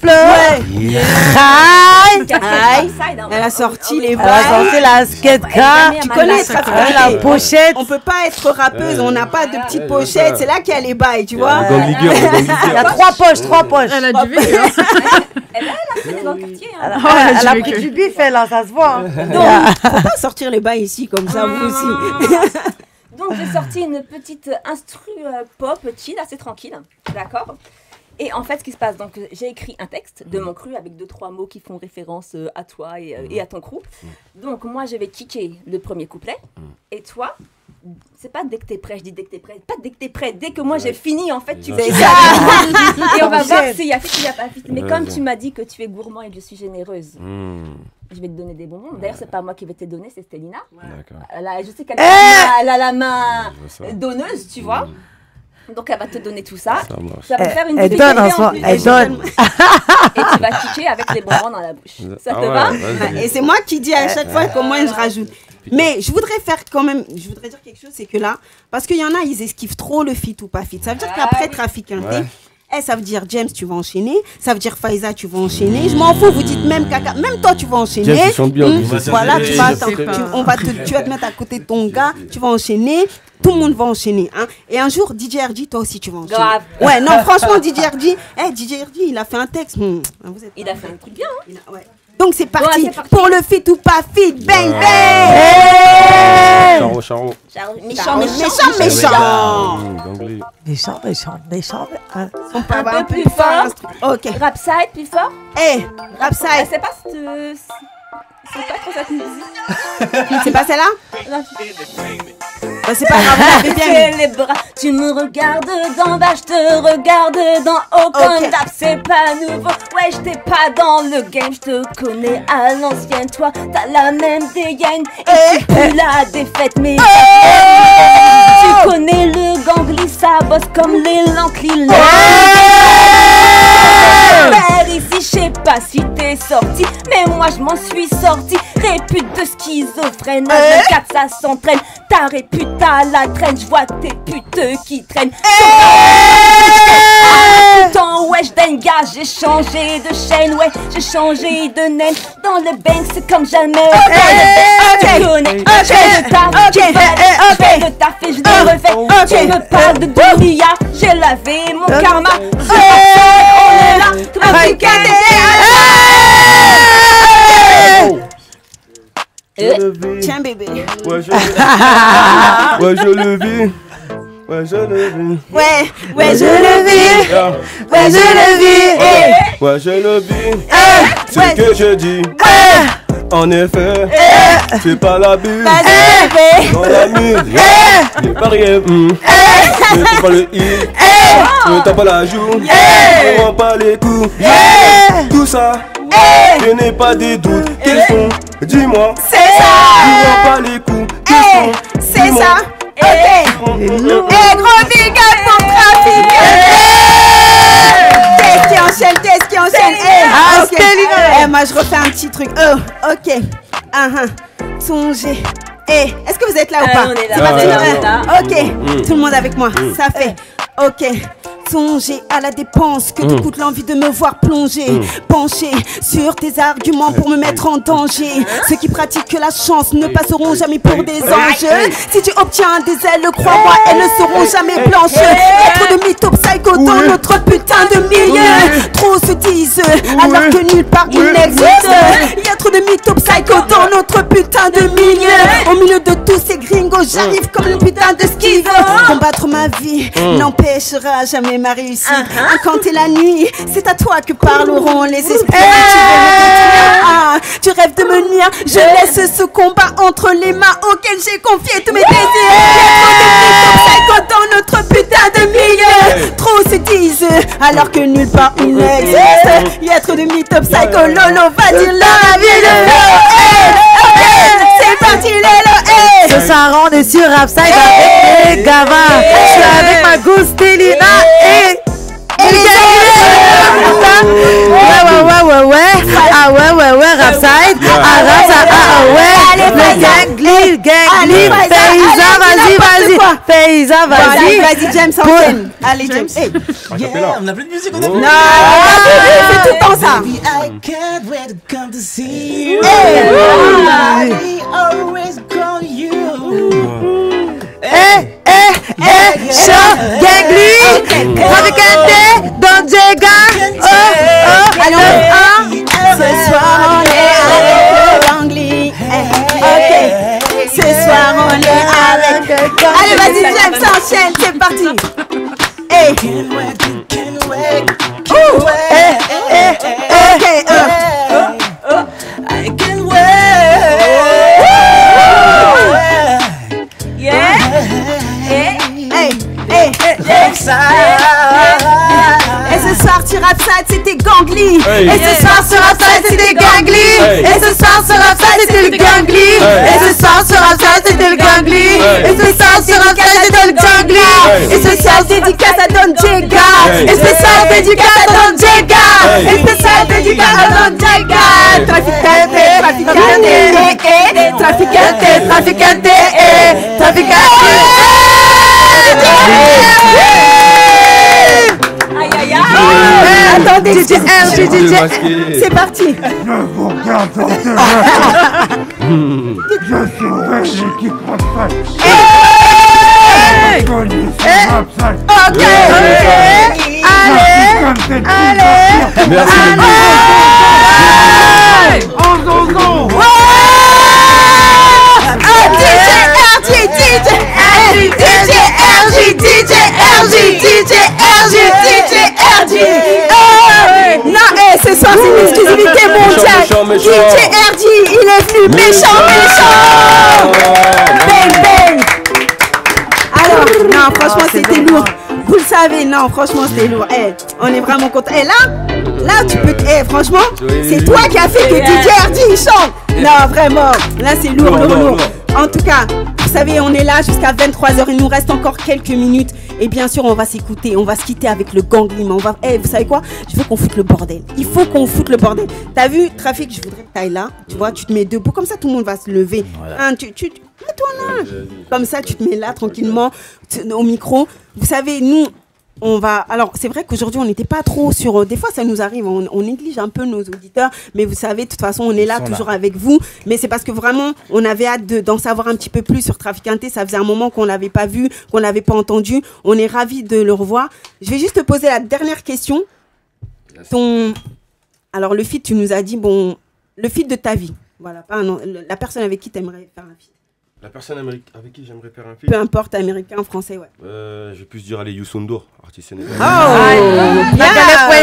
S1: Elle a sorti les bails.
S13: Elle a sorti la skate-car.
S1: Tu connais
S13: la pochette.
S1: On peut pas être rappeuse, on n'a pas de petite pochette. C'est là qu'il y a les bails, tu vois.
S13: Il y a 3 poches.
S6: Elle a du vécu.
S7: Elle a fait dans le quartier.
S13: Elle a pris du bif, là, ça se voit.
S1: Donc, faut pas sortir les bails ici comme ça, vous aussi.
S7: Donc, j'ai sorti une petite instru pop chill, assez tranquille. D'accord? Et en fait, ce qui se passe, donc j'ai écrit un texte de mon crew avec 2-3 mots qui font référence à toi et à ton crew. Donc moi, je vais kicker le premier couplet. Et toi, c'est pas dès que t'es prêt, je dis dès que t'es prêt. Pas dès que t'es prêt, dès que moi j'ai fini, en fait, tu fais ça. Et on va voir s'il y a fit, s'il y a pas fit. Mais comme tu m'as dit que tu es gourmand et que je suis généreuse, je vais te donner des bonbons. D'ailleurs, c'est pas moi qui vais te donner, c'est Stélina. Je sais qu'elle a la main donneuse, tu vois. Donc elle va te donner tout ça. Ça va faire une
S13: elle donne en soi. Elle donne.
S7: Et tu vas kicker avec les bonbons dans la bouche. Ça te va?
S1: Et c'est moi qui dis à chaque fois comment je rajoute. Mais je voudrais faire quand même, je voudrais dire quelque chose, c'est que là, parce qu'il y en a, ils esquivent trop le fit ou pas fit. Ça veut dire qu'après trafiquanté, ça veut dire James, tu vas enchaîner. Ça veut dire Faiza, tu vas enchaîner. Je m'en fous, vous dites même Kaka. Même toi, tu vas enchaîner.
S8: James, chante bien.
S1: Voilà, tu vas te mettre à côté de ton gars. Tu vas enchaîner. Tout le monde va enchaîner. Hein. Et un jour, DJ RD, toi aussi, tu vas enchaîner.
S7: Grave.
S1: Ouais, non, franchement, DJ RD, DJ RD, il a fait un texte.
S7: Il a fait un truc bien. Hein.
S1: Donc, c'est parti. Pour le fit ou pas fit. Bang, bang.
S8: Charo.
S7: Méchant.
S13: Méchant.
S7: Un peu plus fort.
S1: Ok.
S7: Rapside, plus fort.
S1: Rapside.
S7: C'est pas trop cette musique.
S1: C'est pas celle-là?
S7: Non.
S1: C'est pas grave.
S7: Les bras. Tu me regardes d'en bas, je te regarde d'en haut. Comme d'hab, c'est pas nouveau. Ouais, j'étais pas dans le game, je te connais à l'ancienne. Toi, t'as la même dégaine et tu pues la défaite. Mais tu connais le gangli, ça bosse comme les lanclis. Ici, je sais pas si t'es sorti, mais moi je m'en suis sorti. Répute de schizophrène, avec 4 ça s'entraîne. Ta répute à la traîne, je vois tes putes qui traînent. Pourtant, ouais, j'denga, j'ai changé de chaîne, ouais, j'ai changé de naine. Dans le bang, c'est comme jamais. Tu connais, je fais le taf, je fais le taf et je le refais. Tu me parles de Doria, j'ai lavé mon karma. On est là,
S1: tiens bébé.
S4: Ouais, je le vis. Ouais, je le vis.
S1: Ouais, je le vis. Ouais, je le vis.
S4: Ouais, je le vis. C'est que je dis. En effet, c'est pas la bulle. Dans la musique, n'est pas rien. Ne fais pas le hit. Ne tape pas la joue. Ne rends pas les coups. Tout ça, je n'ai pas de doute. Quels sont, dis-moi.
S1: C'est ça.
S4: Ne rends pas les coups. Quels sont,
S1: c'est ça. Ok. Et gros big up pour trafiquer. Test qui enchaîne. Moi, je refais un petit truc. Oh, ok. Songez. Est-ce que vous êtes là ou pas?
S7: On est là.
S1: C'est pas Ok, tout le monde avec moi. Ça fait. Ok. Songez à la dépense que te coûte l'envie de me voir plonger. Pencher sur tes arguments pour me mettre en danger. Ceux qui pratiquent la chance ne passeront jamais pour des anges. Si tu obtiens des ailes, crois-moi, elles ne seront jamais blanches. Il y a trop de mythos psycho dans notre putain de milieu. Trop se disent alors que nulle part il n'existe. Il y a trop de mythos psycho dans notre putain de milieu. Au milieu de tous ces gringos, j'arrive comme une putain de skive. Combattre ma vie n'empêchera jamais ma réussite. Quand t'es la nuit, c'est à toi que parleront les esprits. Tu rêves de me nuire, je laisse ce combat entre les mains auxquelles j'ai confié tous mes désirs. Dans notre putain de milieu, trop se disent alors que nulle part il n'existe. Il y a trop de mythos psycho, Lolo va dire la vie de c'est parti Lolo.
S13: Ce soir on est sur Upside avec Gava. Je suis avec ma goose Télina et ouais. Ah ouais, Rapside. Le gang glisse. Faiza, vas-y.
S1: Vas-y, James, enchaîne. Allez, James.
S3: On n'a plus de musique, on a
S1: Non, c'est tout le temps ça.
S3: I can't wait to come to see you.
S1: I
S3: always call you.
S13: Gangly, Traficante, Don Jega.
S1: Allons, ce soir on est avec Gangly. Ok, ce soir on est avec. Allez, vas-y, James, enchaîne, c'est parti. Can't wait. I can't wait. Et ce soir tu Rapside, c'était Gangly. Et ce soir sur Rapside, c'était Gangly. Et ce soir sur Rapside, c'était le Gangly. Et ce soir sur Rapside, c'était le Gangly. Et ce soir sur Rapside, c'était le Gangly. Et spécial dédicace à Don Jega. Et spécial dédicace à Don Jega. Et spécial dédicace à Don Jega. Traficante, Aïe aïe aïe. Attendez, DJ, c'est parti. Ok. Allez.
S8: Merci.
S1: Non, ce soir c'est une exclusivité mondiale. DJ RG, il est venu méchant. Bang bang. Alors, non, franchement c'était lourd. Vous le savez, non, franchement c'était lourd. On est vraiment content. Là tu peux. Franchement, c'est toi qui as fait que DJ RG il chante. Non, vraiment. Là c'est lourd. En tout cas, vous savez, on est là jusqu'à 23h. Il nous reste encore quelques minutes. Et bien sûr, on va s'écouter. On va se quitter avec le Gangly. Vous savez quoi? Je veux qu'on foute le bordel. Il faut qu'on foute le bordel. T'as vu, Trafic, je voudrais que t'ailles là. Tu vois, tu te mets debout. Comme ça, tout le monde va se lever. Voilà. Mets-toi là. Comme ça, tu te mets là tranquillement au micro. Vous savez, nous... on va. Alors, c'est vrai qu'aujourd'hui, on n'était pas trop sur. Des fois, ça nous arrive, on néglige un peu nos auditeurs, mais vous savez, de toute façon, on est là toujours avec vous. Mais c'est parce que vraiment, on avait hâte d'en savoir un petit peu plus sur Traficante. Ça faisait un moment qu'on l'avait pas vu, qu'on l'avait pas entendu. On est ravis de le revoir. Je vais juste te poser la dernière question. Alors, le feat, tu nous as dit, bon, le feat de ta vie. Voilà, pas la personne avec qui tu aimerais faire un feat.
S8: La personne avec qui j'aimerais faire un feat.
S1: Peu importe, américain, français, ouais.
S8: Je vais plus dire aller Youssou N'Dour, artiste sénégalais.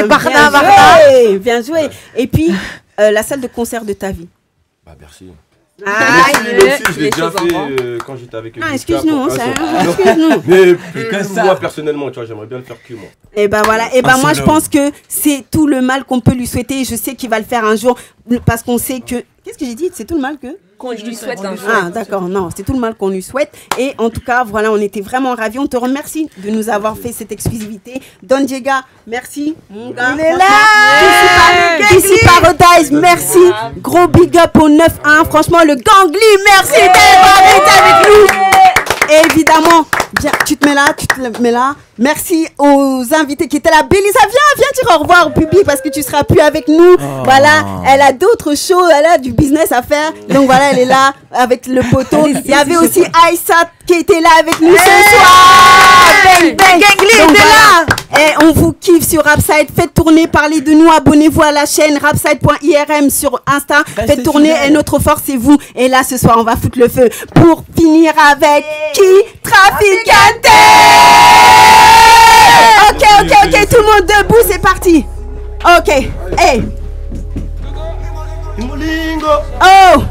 S1: Bien joué. Et puis, la salle de concert de ta vie.
S8: Bah, Bercy. Lui aussi, je l'ai déjà fait quand j'étais avec eux.
S1: Ah, excuse-nous, excuse-nous.
S8: Mais moi, personnellement, tu vois, j'aimerais bien le faire que moi.
S1: Et ben voilà, et ben moi je pense que c'est tout le mal qu'on peut lui souhaiter. Je sais qu'il va le faire un jour parce qu'on sait que. Qu'est-ce que j'ai dit? C'est tout le mal que.
S7: Qu'on lui souhaite un jour.
S1: Ah d'accord, non, c'est tout le mal qu'on lui souhaite. Et en tout cas, voilà, on était vraiment ravis. On te remercie de nous avoir fait cette exclusivité. Don Diego, merci. Mon gars,
S13: il est là.
S1: DC Paradise, merci. Gros big up au 9-1. Franchement, le Gangly, merci d'avoir été avec nous. Et évidemment, bien, tu te mets là, Merci aux invités qui étaient là. Bélisa, viens dire au revoir au public parce que tu seras plus avec nous. Voilà, elle a d'autres choses, elle a du business à faire. Donc voilà, elle est là avec le poteau. Il y avait aussi Aïssa qui était là avec nous ce soir. Bang, bang. Donc voilà, et on vous kiffe sur Rapside. Faites tourner, parlez de nous, abonnez-vous à la chaîne rapside.irm sur Insta. Faites tourner et notre force c'est vous. Et là ce soir on va foutre le feu pour finir avec qui? Traficante. Ok, tout le monde debout, c'est parti. Ok, hey. Oh.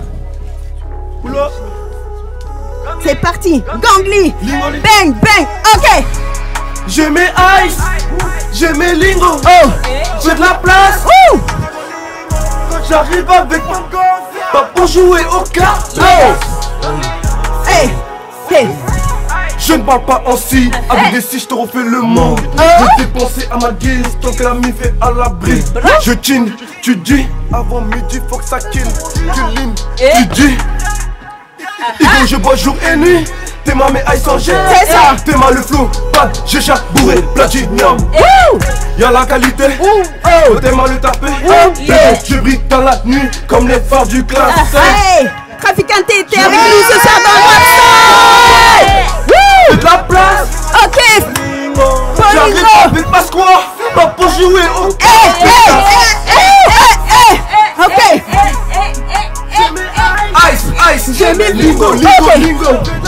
S1: C'est parti, Gangly. Bang, bang, ok.
S4: J'ai mes ice, j'ai mes lingots.
S1: Oh.
S4: J'ai de la place. Quand j'arrive avec mon gosse, pas pour jouer au cartes.
S1: Oh. Hey, hey.
S4: Je ne parle pas ainsi, avec des si je te refais le monde. Je dépenser à ma guise, tant que la mif est à l'abri. Je chin, tu dis, avant midi faut que ça kill. Tu limes, tu dis. Igo, je bois jour et nuit. T'es ma mais ice en jet.
S1: C'est ça.
S4: T'es ma le flow, pad, j'échappe bourré, platinum. Y'a la qualité, t'es ma le tapé. Je brille dans la nuit, comme les phares du classe.
S1: Traficante était avec nous ce soir dans le WhatsApp.
S4: De la place.
S1: Ok.
S4: J'arrive avec ma squad, pas pour jouer au
S1: ok.
S4: Ice, j'ai mes lingo, lingo.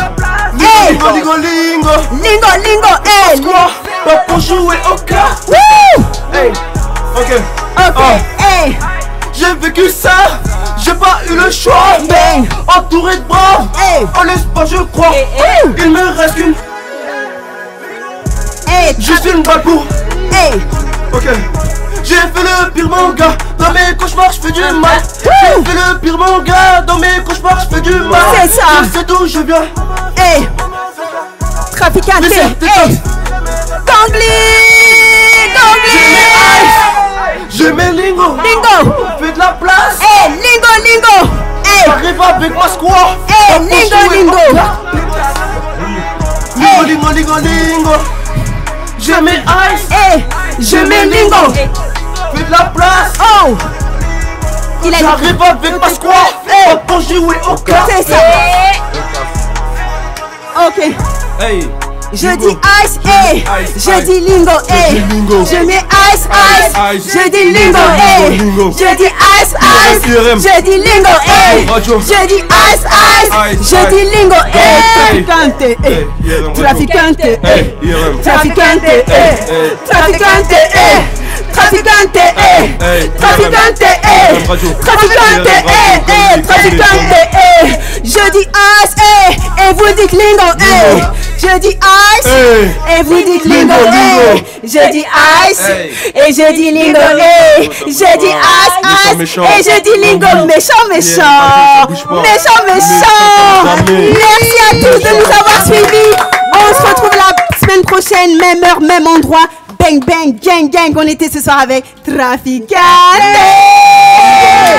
S4: Pas pour jouer au cas. Ok. J'ai vécu ça, j'ai pas eu le choix. Entouré de bras, en l'espoir je crois. Il me reste qu'une. Juste une balle pour. Ok. J'ai fait le pire mon gars, dans mes cauchemars je fais du mal. J'ai fait le pire mon gars, dans mes cauchemars je fais du mal.
S1: C'est ça.
S4: Je sais d'où je viens.
S1: Traficante. Gangly.
S4: J'ai mes lingo. Fais de la place.
S1: Lingo.
S4: J'arrive avec ma squad.
S1: Lingo.
S4: Lingo. J'ai mes ice.
S1: J'ai mes lingo.
S4: Fais de la place.
S1: Oh.
S4: J'arrive avec ma squad. Pour jouer au cas.
S1: C'est ça. Ok.
S4: Hey.
S1: Je dis ice, je dis lingo, je mets ice, je dis lingo, je dis ice, je dis lingo, je dis ice, je dis lingo, traficante, je dis ice, et vous dites lingo, je dis ice, et vous dites lingo, je dis ice, et je dis lingo, je dis ice, et je dis lingo, méchant. Merci à tous de nous avoir suivis. On se retrouve la semaine prochaine, même heure, même endroit. Bang, bang, gang, on était ce soir avec Traficante.